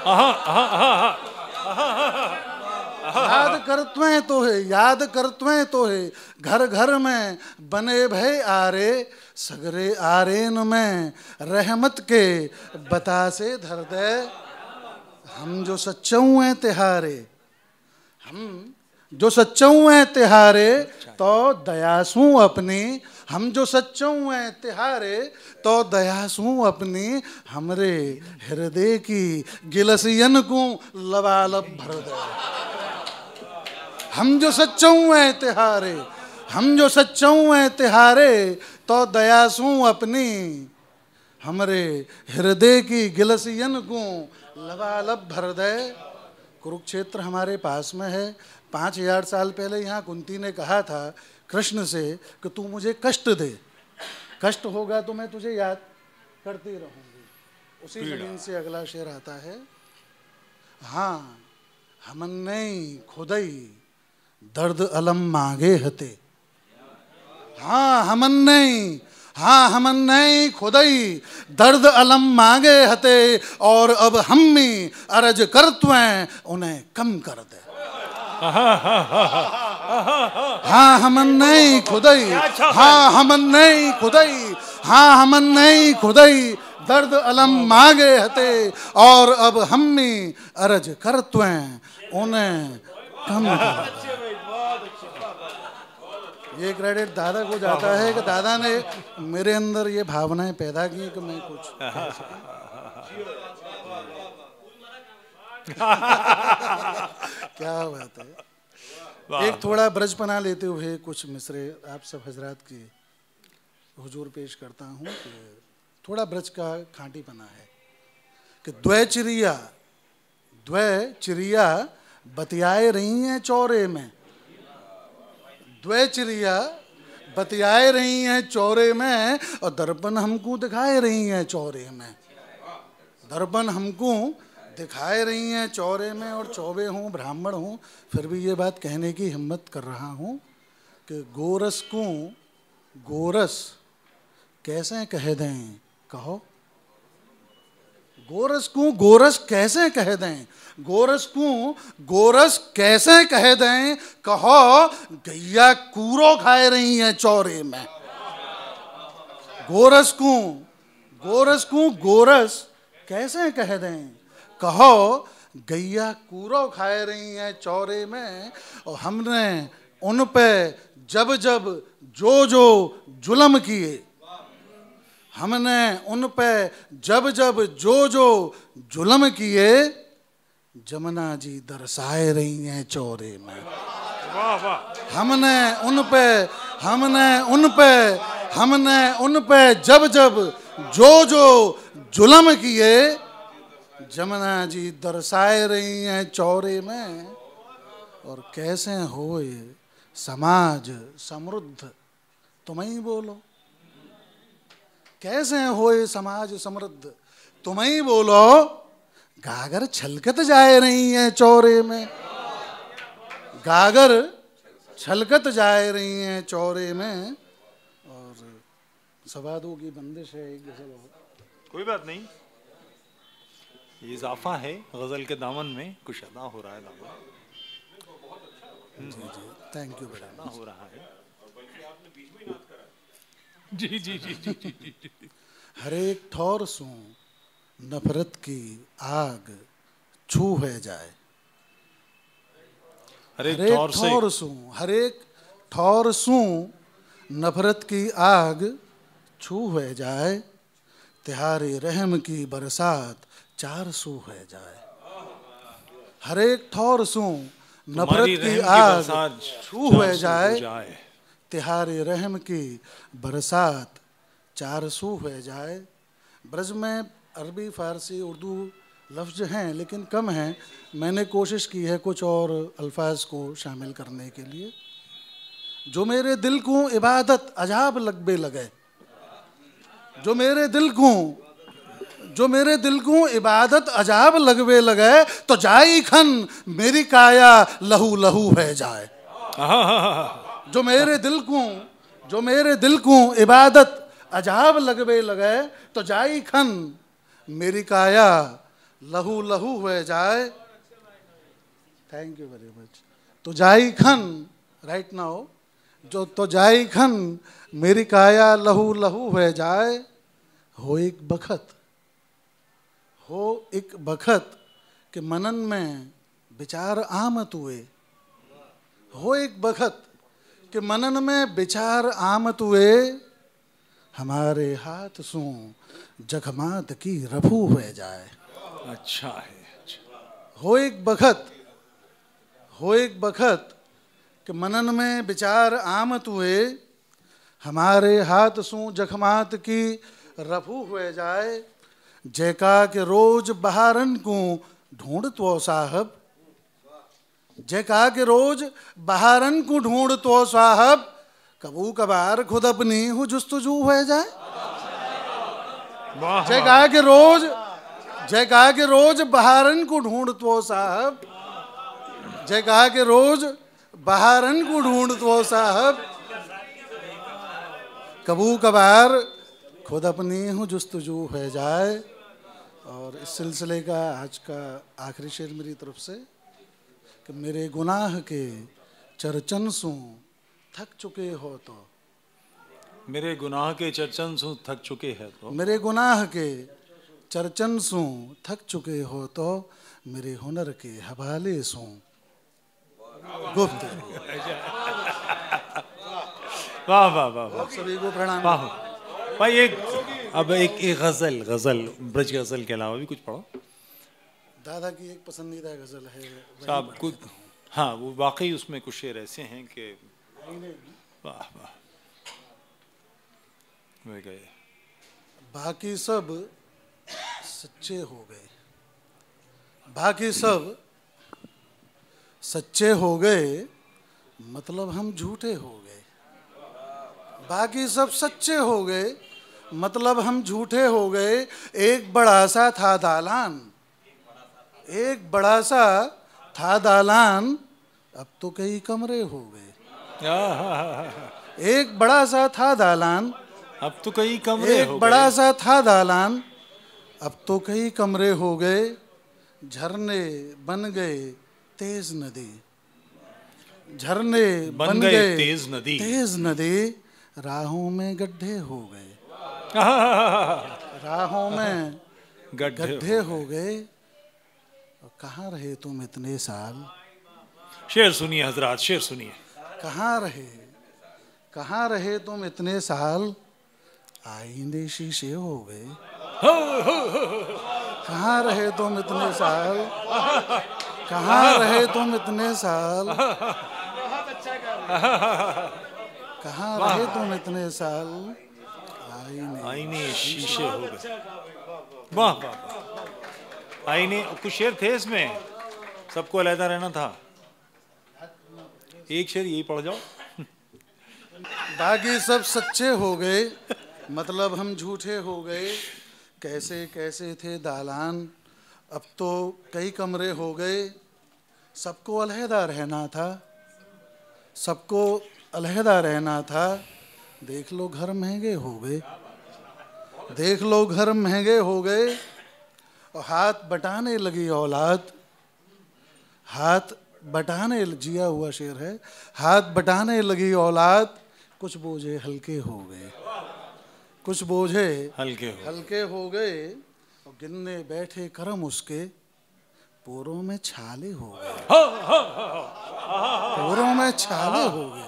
याद करत्वें तोहे याद करत्वें तोहे घर घर में बने भय आरे सगरे आरेन में रहमत के बतासे धर दे। हम जो सच्चऊ हैं तिहारे हम जो सच्चऊ हैं तिहारे तो दयासू अपनी हम जो सच्चऊ हैं तिहारे तो दयासू अपनी हमरे हृदय की गिलसियन को लबालब भर दे। हम जो सच्चऊ हैं तिहारे हम जो सच्चऊ हैं तिहारे तो दयासू अपनी हमरे हृदय की गिलसियन को लबालब भर दे। कुरुक्षेत्र हमारे पास में है। पाँच हजार साल पहले यहाँ कुंती ने कहा था कृष्ण से कि तू मुझे कष्ट दे, कष्ट होगा तो मैं तुझे याद करती रहूँगी। उसी जमीन से अगला शेर आता है। हाँ हमन नहीं खुदई दर्द अलम मांगे हते। हाँ हमन नहीं हाँ हमन नहीं खुदई दर्द अलम मांगे हते और अब हम्मी अरज करत्वें उन्हें कम कर दे। हाँ हमन नहीं खुदई हाँ हमन नहीं खुदई हाँ हमन नहीं खुदई दर्द अलम मांगे हते और अब हम्मी अरज करत्वें उन्हें कम कर दे। ये क्रेडिट दादा को जाता है कि दादा ने मेरे अंदर ये भावनाएं पैदा की कि मैं कुछ क्या बात है। एक थोड़ा ब्रजपना लेते हुए कुछ मिसरे आप सब हजरात की हुजूर पेश करता हूँ कि थोड़ा ब्रज का खांटीपना है कि द्वै चिड़िया द्वै चिड़िया बतियाए रही हैं चौरे में। द्वै चिड़िया बतियाए रही हैं चौरे में और दर्पण हमको दिखाए रही हैं चौरे में। दर्पण हमको दिखाए रही हैं चौरे में और चौबे हूँ ब्राह्मण हूँ फिर भी ये बात कहने की हिम्मत कर रहा हूँ कि गोरस को गोरस कैसे कह दें कहो। गोरस को गोरस कैसे कह दें गोरस को गोरस कैसे कह दें कहो गैया कूरो खाए रही हैं चौरे में। गोरस को गोरस को गोरस कैसे कह दें कहो गैया कूरो खाए रही हैं चौरे में और हमने उन पे जब जब जो जो जुल्म किए हमने उन पे जब जब जो जो जुल्म किए जमुना जी दरसाए रही हैं चौरे में। हमने उन पे हमने उन पे हमने उन पे जब जब जो जो जुल्म किए जमुना जी दरसाए रही हैं चौरे में। और कैसे होए समाज समृद्ध तुम ही बोलो। कैसे होए समाज समृद्ध तुम ही बोलो। गागर छलकत जाए रही हैं चौरे में। गागर छलकत जाए रही हैं चौरे में। और सवादों की बंदिश है एक गजल और। कोई बात नहीं, ये इजाफा है गजल के दामन में, कुछ अदा हो रहा है दामन। जी जी थैंक यू बेटा। हो रहा है जी जी जी जी जी जी। हर एक ठौर सू नफरत की आग छू है जाए। हर एक ठौर सू हर एक ठौर सू नफरत की आग छू है जाए। तिहारे रहम की बरसात चार सू है जाए। हर एक ठौर सू नफरत की आग छू है जाए। तिहारे रहम की बरसात चार सू है जाए। ब्रज में अरबी फारसी उर्दू लफ्ज़ हैं लेकिन कम हैं। मैंने कोशिश की है कुछ और अल्फाज को शामिल करने के लिए। जो मेरे दिल को इबादत अजाब लगबे लगे। जो मेरे दिल को जो मेरे दिल को इबादत अजाब लगवे लगे तो जाई खन मेरी काया लहू लहू है जाए। जो मेरे दिल को जो मेरे दिल को इबादत अजाब लगवे लगे तो जाई खन मेरी काया लहू लहू हुए जाए। Thank you very much. तो जाई खन राइट नाउ जो तो जाई खन मेरी काया लहू लहू हुए जाए। हो एक बखत हो एक बखत के मनन में विचार आमत हुए। हो एक बखत के मनन में विचार आमत हुए हमारे हाथ सू जखमात की रफू हुए जाए। अच्छा है। अच्छा। हो एक बखत हो एक बखत के मनन में विचार आमत हुए हमारे हाथ सू जखमात की रफू हुए जाए। जैका के रोज बहारन को ढूंढ तो साहब जैका के रोज बहारन को ढूंढ तो साहब कबू कबार खुद अपनी हूँ जुस्तजू हो जाए। जैका के रोज जैका के रोज बहारन को ढूंढ तो साहब जैका के रोज बहारन को ढूंढ तो साहब कबू कबार खुद अपनी हूँ जुस्तजू हो जाए। और इस सिलसिले का आज का आखिरी शेर मेरी तरफ से कि मेरे गुनाह के चरचन सू थक चुके हो तो मेरे गुनाह के चर्चन सू थक चुके हैं तो मेरे गुनाह के चरचन सू थक चुके हो तो मेरे हुनर के हवाले सू गुफ्त। वाह वाह वाह वाह। सभी को प्रणाम। वाह भाई एक अब एक एक गजल गजल ब्रज गजल के अलावा भी कुछ पढ़ो। दादा की एक पसंदीदा गजल है साहब कुछ हाँ वो वाकई उसमें कुछ शेर ऐसे हैं कि वाह वाह वे गए। बाकी सब सच्चे हो गए बाकी सब सच्चे हो गए मतलब हम झूठे हो गए। बाकी सब सच्चे हो गए मतलब हम झूठे हो गए। एक बड़ा सा था दालान एक बड़ा सा था दालान अब तो कई कमरे हो गए। एक बड़ा सा था दालान अब तो कई कमरे एक हो बड़ा गए। सा था दालान अब तो कई कमरे हो गए। झरने बन गए तेज नदी झरने बन बन गए गए तेज नदी। तेज नदी राहों में गड्ढे हो गए राहों में गड्ढे गड्ढे हो गए। कहाँ रहे तुम इतने साल। शेर सुनिए हजरात शेर सुनिए। कहाँ रहे कहाँ रहे तुम इतने साल आईने शीशे हो गए। कहाँ रहे तुम इतने साल कहाँ रहे तुम इतने साल कहाँ रहे तुम इतने साल आईने आईने शीशे हो गए। वाह वाह वाह। आईने कुछ शेर थे इसमें सबको अलहदा रहना था। एक शेर यही पढ़ जाओ। बाकी सब सच्चे हो गए मतलब हम झूठे हो गए। कैसे कैसे थे दालान अब तो कई कमरे हो गए। सबको अलहदा रहना था सबको अलहदा रहना था। देख लो घर महंगे हो गए देख लो घर महंगे हो गए। और हाथ बटाने लगी औलाद हाथ बटाने जिया हुआ शेर है। हाथ बटाने लगी औलाद कुछ बोझे हल्के हो गए कुछ बोझे हल्के हो हल्के हो गए। और गिनने बैठे करम उसके पोरों में छाले हो गए पोरों में छाले हो गए।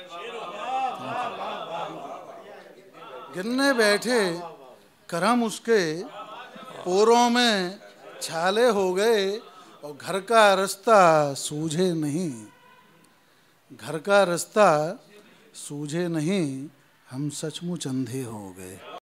गिनने बैठे करम उसके पोरों में छाले हो गए। और घर का रास्ता सूझे नहीं घर का रास्ता सूझे नहीं हम सचमुच अंधे हो गए।